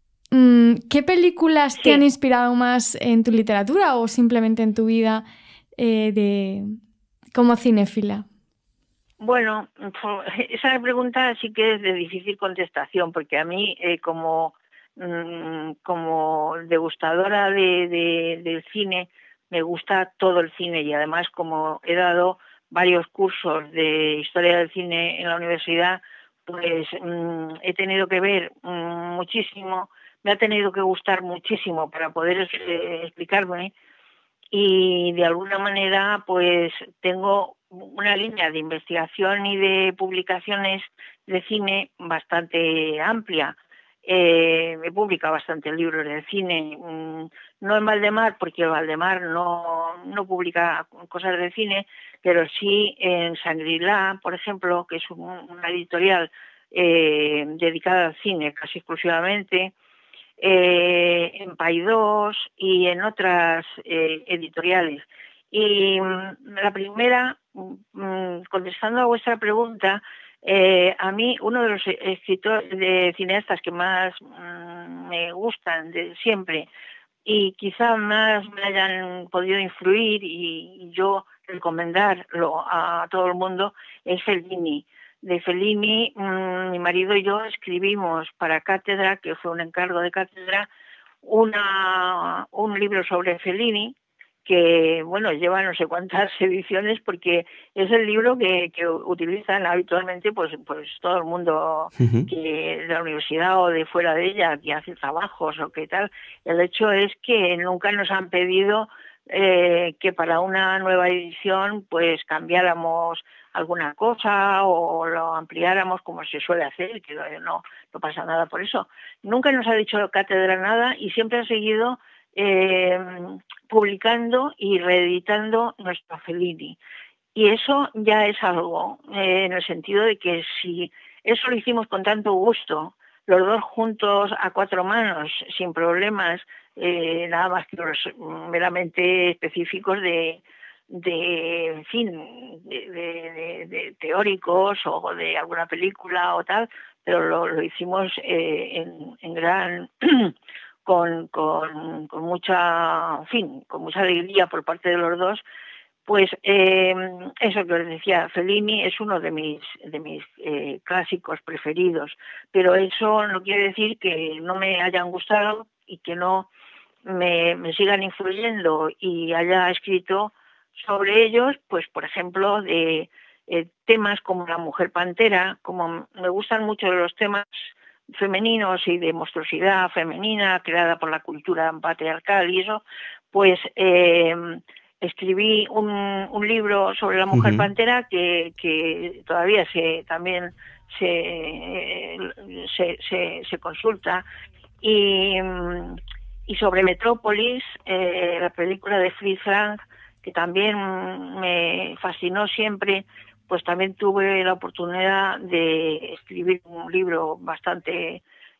¿Qué películas Sí. te han inspirado más en tu literatura o simplemente en tu vida eh, de como cinéfila? Bueno, esa pregunta sí que es de difícil contestación, porque a mí, eh, como, mm, como degustadora de, de, del cine, me gusta todo el cine y además como he dado varios cursos de historia del cine en la universidad, pues mm, he tenido que ver mm, muchísimo, me ha tenido que gustar muchísimo para poder eh, explicarme. Y de alguna manera pues tengo una línea de investigación y de publicaciones de cine bastante amplia. Eh, he publicado bastantes libros de cine, mm, no en Valdemar, porque Valdemar no, no publica cosas de cine, pero sí en Shangri-La, por ejemplo, que es un, una editorial eh, dedicada al cine casi exclusivamente, eh, en Paidós y en otras eh, editoriales. Y mm, la primera, mm, contestando a vuestra pregunta, eh, a mí uno de los escritores de cineastas que más mm, me gustan de siempre y quizá más me hayan podido influir y yo recomendarlo a todo el mundo es Fellini. De Fellini, mmm, mi marido y yo escribimos para Cátedra, que fue un encargo de Cátedra, una, un libro sobre Fellini, que bueno, lleva no sé cuántas ediciones, porque es el libro que, que utilizan habitualmente pues, pues todo el mundo Uh-huh. que de la universidad o de fuera de ella, que hace trabajos o qué tal. El hecho es que nunca nos han pedido eh, que para una nueva edición pues cambiáramos alguna cosa o lo ampliáramos como se suele hacer, que no, no pasa nada por eso. Nunca nos ha dicho Cátedra nada y siempre ha seguido eh, publicando y reeditando nuestro Fellini. Y eso ya es algo, eh, en el sentido de que si eso lo hicimos con tanto gusto, los dos juntos a cuatro manos, sin problemas, eh, nada más que los meramente específicos de, de en fin, de, de, de teóricos o de alguna película o tal, pero lo, lo hicimos eh, en, en gran... Con, con, con mucha, en fin, con mucha alegría por parte de los dos. Pues eh, eso que os decía, Fellini es uno de mis de mis eh, clásicos preferidos, pero eso no quiere decir que no me hayan gustado y que no me, me sigan influyendo y haya escrito sobre ellos, pues por ejemplo de eh, temas como la mujer pantera, como me gustan mucho los temas femeninos y de monstruosidad femenina creada por la cultura patriarcal y eso, pues eh, escribí un, un libro sobre la mujer Uh-huh. pantera que, que todavía se también se, se, se, se consulta y, y sobre Metrópolis, eh, la película de Fritz Lang, que también me fascinó siempre, pues también tuve la oportunidad de escribir un libro bastante,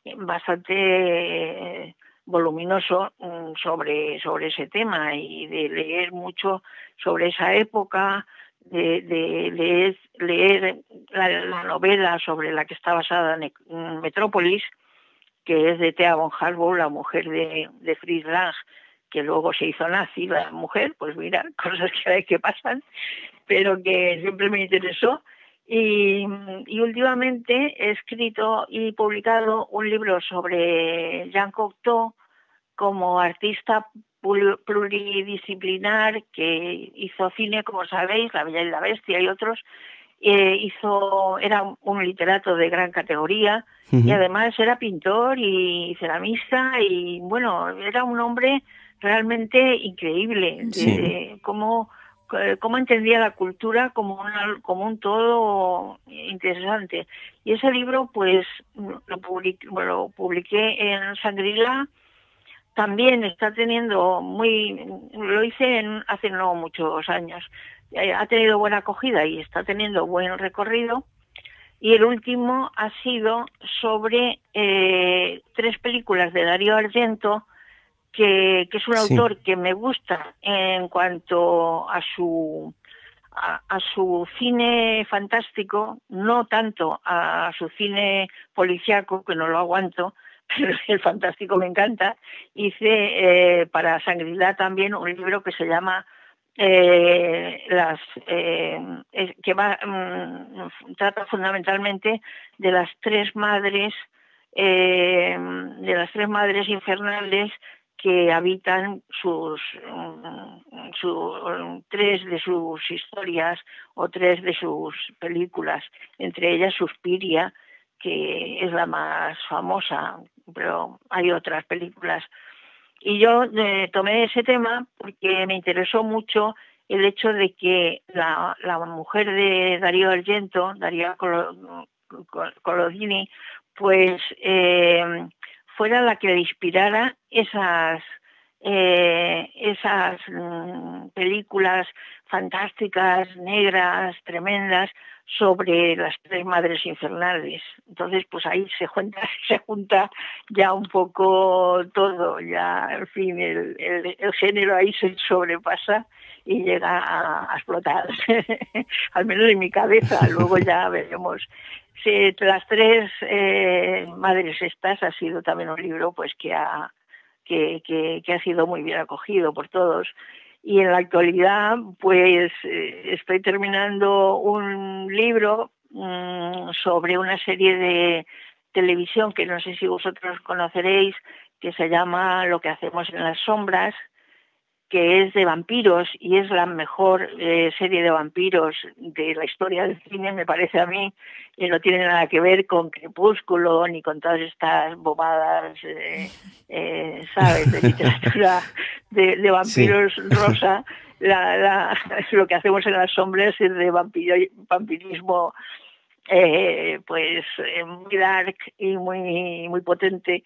bastante voluminoso sobre, sobre ese tema y de leer mucho sobre esa época, de, de leer, leer la, la novela sobre la que está basada en Metrópolis, que es de Thea von Harbou, la mujer de, de Fritz Lang, que luego se hizo nazi la mujer, pues mira, cosas que, que pasan, pero que siempre me interesó. Y, y últimamente he escrito y publicado un libro sobre Jean Cocteau como artista pluridisciplinar que hizo cine, como sabéis, La Bella y la Bestia y otros. Eh, hizo era un literato de gran categoría, uh-huh, y además era pintor y ceramista y bueno, era un hombre realmente increíble, sí, de cómo, cómo entendía la cultura como, una, como un todo interesante. Y ese libro pues lo publiqué, lo publiqué en Shangri-La. También está teniendo muy, lo hice en, hace no muchos años, ha tenido buena acogida y está teniendo buen recorrido. Y el último ha sido sobre eh, tres películas de Dario Argento, que, que es un sí. autor que me gusta en cuanto a su a, a su cine fantástico, no tanto a su cine policíaco, que no lo aguanto, pero el fantástico me encanta. Hice eh, para Shangri-La también un libro que se llama eh, las eh, que va um, trata fundamentalmente de las tres madres eh, de las tres madres infernales que habitan sus su, tres de sus historias o tres de sus películas, entre ellas Suspiria, que es la más famosa, pero hay otras películas. Y yo eh, tomé ese tema porque me interesó mucho el hecho de que la, la mujer de Dario Argento, Daria Collodini, pues eh, fuera la que le inspirara esas eh, esas mm, películas fantásticas, negras, tremendas, sobre las tres madres infernales. Entonces, pues ahí se junta, se junta ya un poco todo, ya, en fin, el, el, el género ahí se sobrepasa y llega a, a explotar, al menos en mi cabeza. Luego ya veremos. Sí, las tres eh, madres estas ha sido también un libro pues que ha que, que, que ha sido muy bien acogido por todos. Y en la actualidad, pues eh, estoy terminando un libro mmm, sobre una serie de televisión que no sé si vosotros conoceréis, que se llama Lo que hacemos en las sombras, que es de vampiros y es la mejor eh, serie de vampiros de la historia del cine, me parece a mí, y no tiene nada que ver con Crepúsculo ni con todas estas bobadas, eh, eh, ¿sabes?, de literatura de, de vampiros sí. rosa. La, la, lo que hacemos en las sombras es de vampiro, vampirismo eh, pues eh, muy dark y muy, muy potente.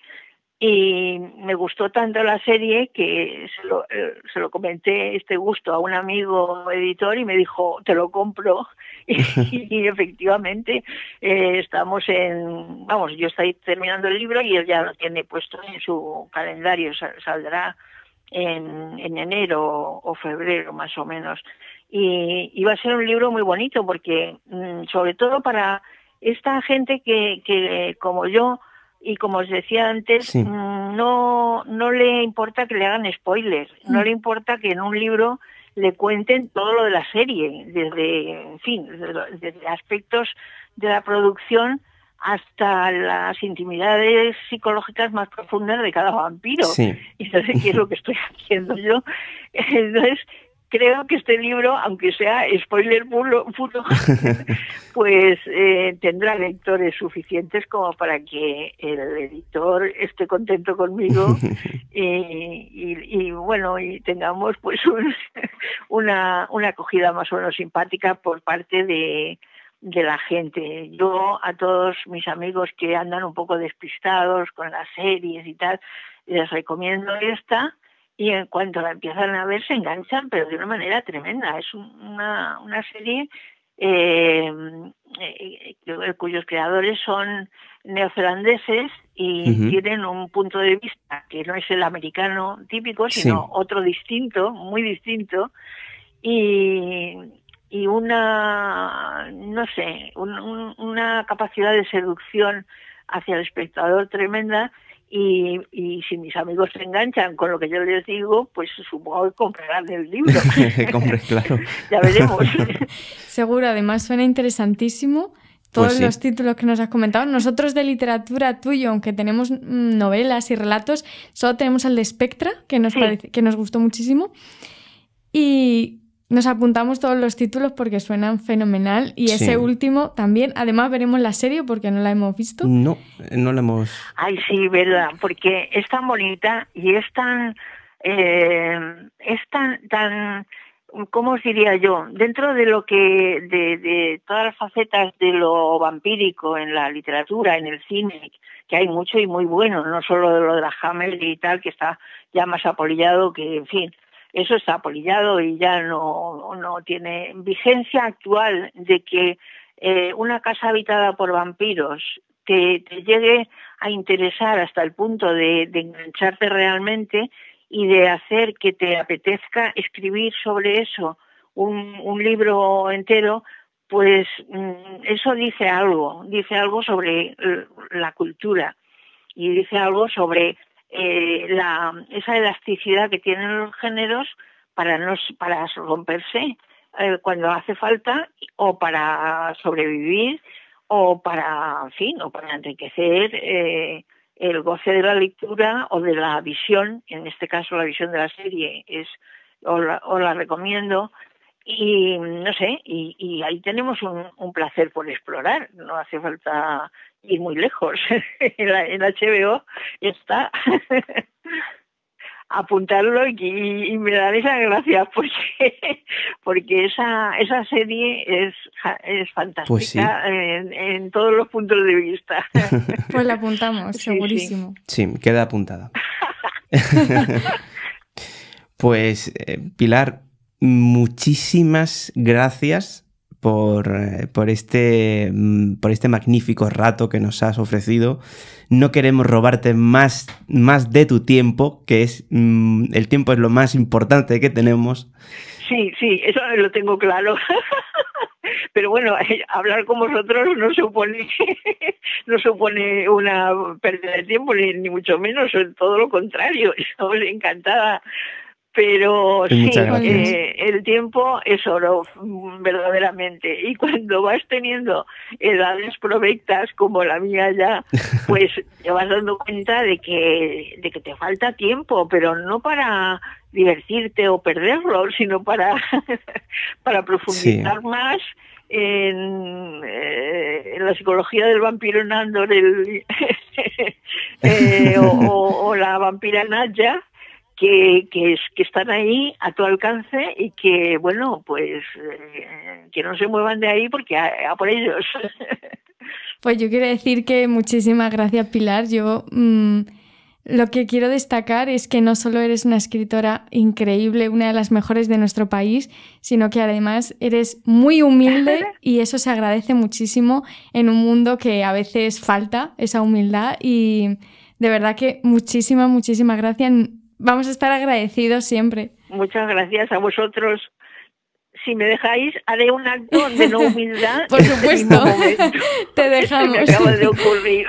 Y me gustó tanto la serie que se lo, eh, se lo comenté este gusto a un amigo editor y me dijo, te lo compro. y, y efectivamente eh, estamos en, vamos, yo estoy terminando el libro y él ya lo tiene puesto en su calendario, saldrá en, en enero o febrero más o menos. Y, y va a ser un libro muy bonito porque mmm, sobre todo para esta gente que, que como yo, y como os decía antes, sí. no, no le importa que le hagan spoilers, mm. no le importa que en un libro le cuenten todo lo de la serie, desde, en fin, desde, desde aspectos de la producción hasta las intimidades psicológicas más profundas de cada vampiro. Sí. Y entonces, ¿qué es lo que estoy haciendo yo? Entonces, creo que este libro, aunque sea spoiler puro, puro pues eh, tendrá lectores suficientes como para que el editor esté contento conmigo y, y, y bueno, y tengamos pues un, una, una acogida más o menos simpática por parte de, de la gente. Yo a todos mis amigos que andan un poco despistados con las series y tal, les recomiendo esta, y en cuanto la empiezan a ver se enganchan, pero de una manera tremenda. Es una, una serie eh, eh, cuyos creadores son neozelandeses y uh-huh. tienen un punto de vista que no es el americano típico, sino sí. otro distinto, muy distinto, y, y una, no sé, un, un, una capacidad de seducción hacia el espectador tremenda. Y, y si mis amigos se enganchan con lo que yo les digo, pues supongo que comprarán el libro. Compre, claro. Ya veremos. Seguro, además suena interesantísimo todos pues sí. los títulos que nos has comentado. Nosotros de literatura tuyo, aunque tenemos novelas y relatos, solo tenemos el de Spectra, que nos, sí. parece, que nos gustó muchísimo. Y nos apuntamos todos los títulos porque suenan fenomenal. Y ese sí. último también. Además, veremos la serie porque no la hemos visto. No, no la hemos... Ay, sí, verdad. Porque es tan bonita y es tan... Eh, es tan... tan ¿cómo os diría yo? Dentro de lo que... De, de todas las facetas de lo vampírico en la literatura, en el cine, que hay mucho y muy bueno. No solo de lo de la Hammer y tal, que está ya más apolillado que, en fin... Eso está apolillado y ya no, no tiene vigencia actual de que eh, una casa habitada por vampiros te, te llegue a interesar hasta el punto de, de engancharte realmente y de hacer que te apetezca escribir sobre eso un, un libro entero, pues eso dice algo, dice algo sobre la cultura y dice algo sobre... Eh, la, esa elasticidad que tienen los géneros para no para romperse eh, cuando hace falta o para sobrevivir o para, en fin, o para enriquecer eh, el goce de la lectura o de la visión. En este caso la visión de la serie es os la, os la recomiendo. Y no sé, y, y ahí tenemos un, un placer por explorar, no hace falta ir muy lejos. en, la, en H B O está. Apuntarlo y, y me daréis las gracias porque, porque esa, esa serie es, es fantástica pues sí. en, en todos los puntos de vista. Pues la apuntamos, sí, segurísimo. Sí, sí, queda apuntada. Pues, eh, Pilar, muchísimas gracias por, por, este, por este magnífico rato que nos has ofrecido. No queremos robarte más, más de tu tiempo, que es el tiempo es lo más importante que tenemos. Sí, sí, eso lo tengo claro. Pero bueno, hablar con vosotros no supone no supone una pérdida de tiempo, ni, ni mucho menos, todo lo contrario. Estoy encantada. Pero sí, eh, el tiempo es oro, verdaderamente. Y cuando vas teniendo edades provectas, como la mía ya, pues te vas dando cuenta de que, de que te falta tiempo, pero no para divertirte o perderlo, sino para, para profundizar sí. más en, eh, en la psicología del vampiro Nandor el, eh, o, o, o la vampira Nadja. Que, que, es, que están ahí a tu alcance y que, bueno, pues eh, que no se muevan de ahí porque a, a por ellos. Pues yo quiero decir que muchísimas gracias, Pilar. Yo mmm, lo que quiero destacar es que no solo eres una escritora increíble, una de las mejores de nuestro país, sino que además eres muy humilde y eso se agradece muchísimo en un mundo que a veces falta esa humildad y de verdad que muchísimas, muchísimas gracias. Vamos a estar agradecidos siempre. Muchas gracias a vosotros. Si me dejáis, haré un acto de no humildad. Por supuesto, te dejamos. Me acaba de ocurrir.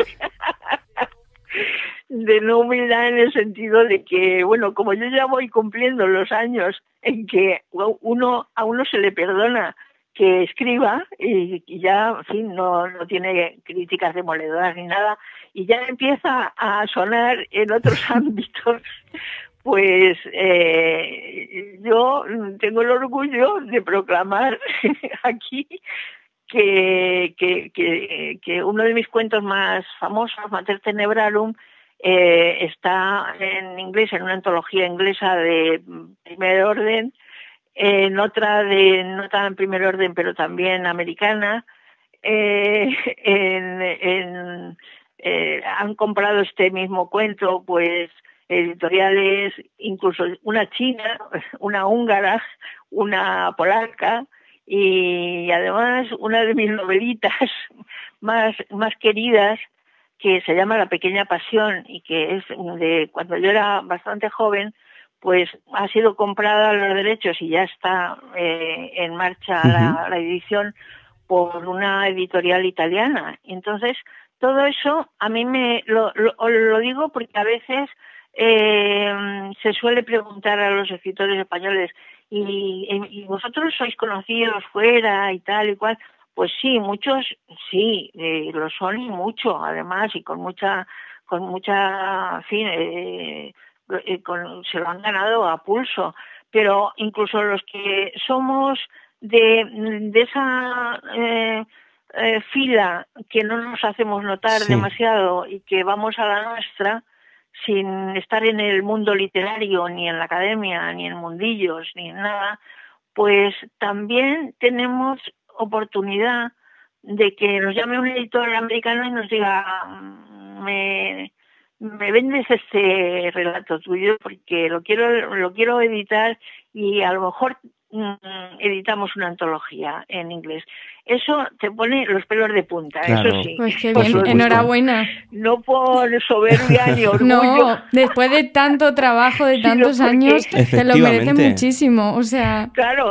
De no humildad en el sentido de que, bueno, como yo ya voy cumpliendo los años en que uno a uno se le perdona que escriba y, y ya, en fin, no, no tiene críticas demoledoras ni nada, y ya empieza a sonar en otros ámbitos, pues eh, yo tengo el orgullo de proclamar aquí que, que, que, que uno de mis cuentos más famosos, Mater Tenebrarum, eh, está en inglés, en una antología inglesa de primer orden, en otra de no tan en primer orden, pero también americana. Eh, en, en, eh, han comprado este mismo cuento, pues editoriales, incluso una china, una húngara, una polaca, y además una de mis novelitas más, más queridas, que se llama La pequeña pasión, y que es de cuando yo era bastante joven, pues ha sido comprada los derechos y ya está eh, en marcha uh-huh. la, la edición por una editorial italiana. Entonces, todo eso a mí me lo, lo, lo digo porque a veces eh, se suele preguntar a los escritores españoles, ¿y, y vosotros sois conocidos fuera y tal y cual? Pues sí, muchos sí, eh, lo son y mucho, además, y con mucha, con mucha, en fin, eh, eh, con, se lo han ganado a pulso. Pero incluso los que somos de, de esa eh, eh, fila que no nos hacemos notar sí. demasiado y que vamos a la nuestra sin estar en el mundo literario, ni en la academia, ni en mundillos, ni en nada, pues también tenemos oportunidad de que nos llame un editor americano y nos diga, me, me vendes este relato tuyo porque lo quiero, lo quiero editar y a lo mejor mm, editamos una antología en inglés. Eso te pone los pelos de punta, claro. Eso sí. Pues qué bien, enhorabuena. No por soberbia ni orgullo. No, después de tanto trabajo, de tantos sí, no, años, te lo mereces muchísimo, o sea... Claro,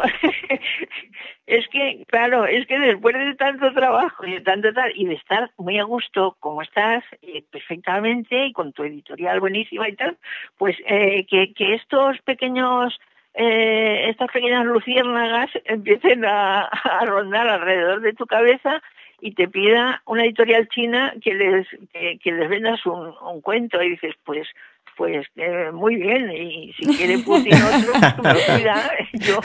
es que, claro, es que después de tanto trabajo y de tanto tal, y de estar muy a gusto como estás, eh, perfectamente, y con tu editorial buenísima y tal, pues eh, que, que estos pequeños... Eh, estas pequeñas luciérnagas empiecen a, a rondar alrededor de tu cabeza y te pida una editorial china que les que, que les vendas un, un cuento y dices, pues pues eh, muy bien, y si quiere Putin otro, pues mira, yo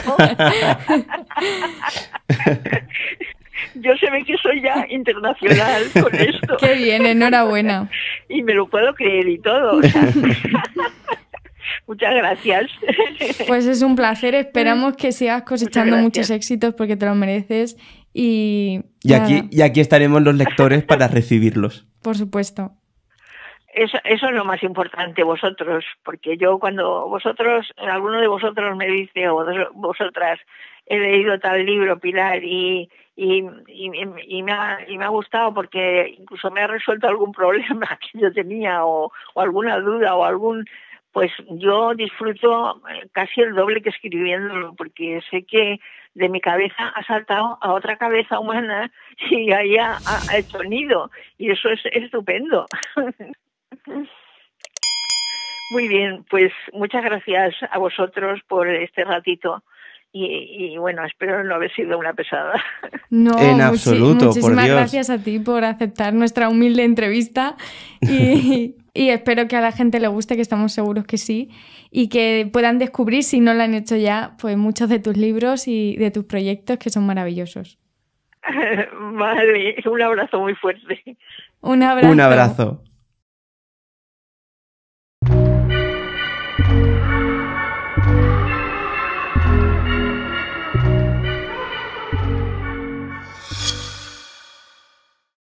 yo se ve que soy ya internacional con esto. Qué bien, enhorabuena. Y me lo puedo creer y todo, o sea. Muchas gracias. Pues es un placer. Esperamos que sigas cosechando muchos éxitos porque te lo mereces. Y, y, aquí, y aquí estaremos los lectores para recibirlos. Por supuesto. Eso, eso es lo más importante, vosotros. Porque yo cuando vosotros, alguno de vosotros me dice, o vosotras, he leído tal libro, Pilar, y... Y, y, y, me ha, y me ha gustado porque incluso me ha resuelto algún problema que yo tenía o, o alguna duda o algún... Pues yo disfruto casi el doble que escribiéndolo, porque sé que de mi cabeza ha saltado a otra cabeza humana y ahí ha, ha hecho nido. Y eso es estupendo. Muy bien, pues muchas gracias a vosotros por este ratito. Y, y bueno, espero no haber sido una pesada. No, en absoluto, muchi- por Dios. Muchísimas gracias a ti por aceptar nuestra humilde entrevista y, y espero que a la gente le guste, que estamos seguros que sí, y que puedan descubrir, si no lo han hecho ya, pues muchos de tus libros y de tus proyectos que son maravillosos. Vale, un abrazo muy fuerte. Un abrazo. Un abrazo.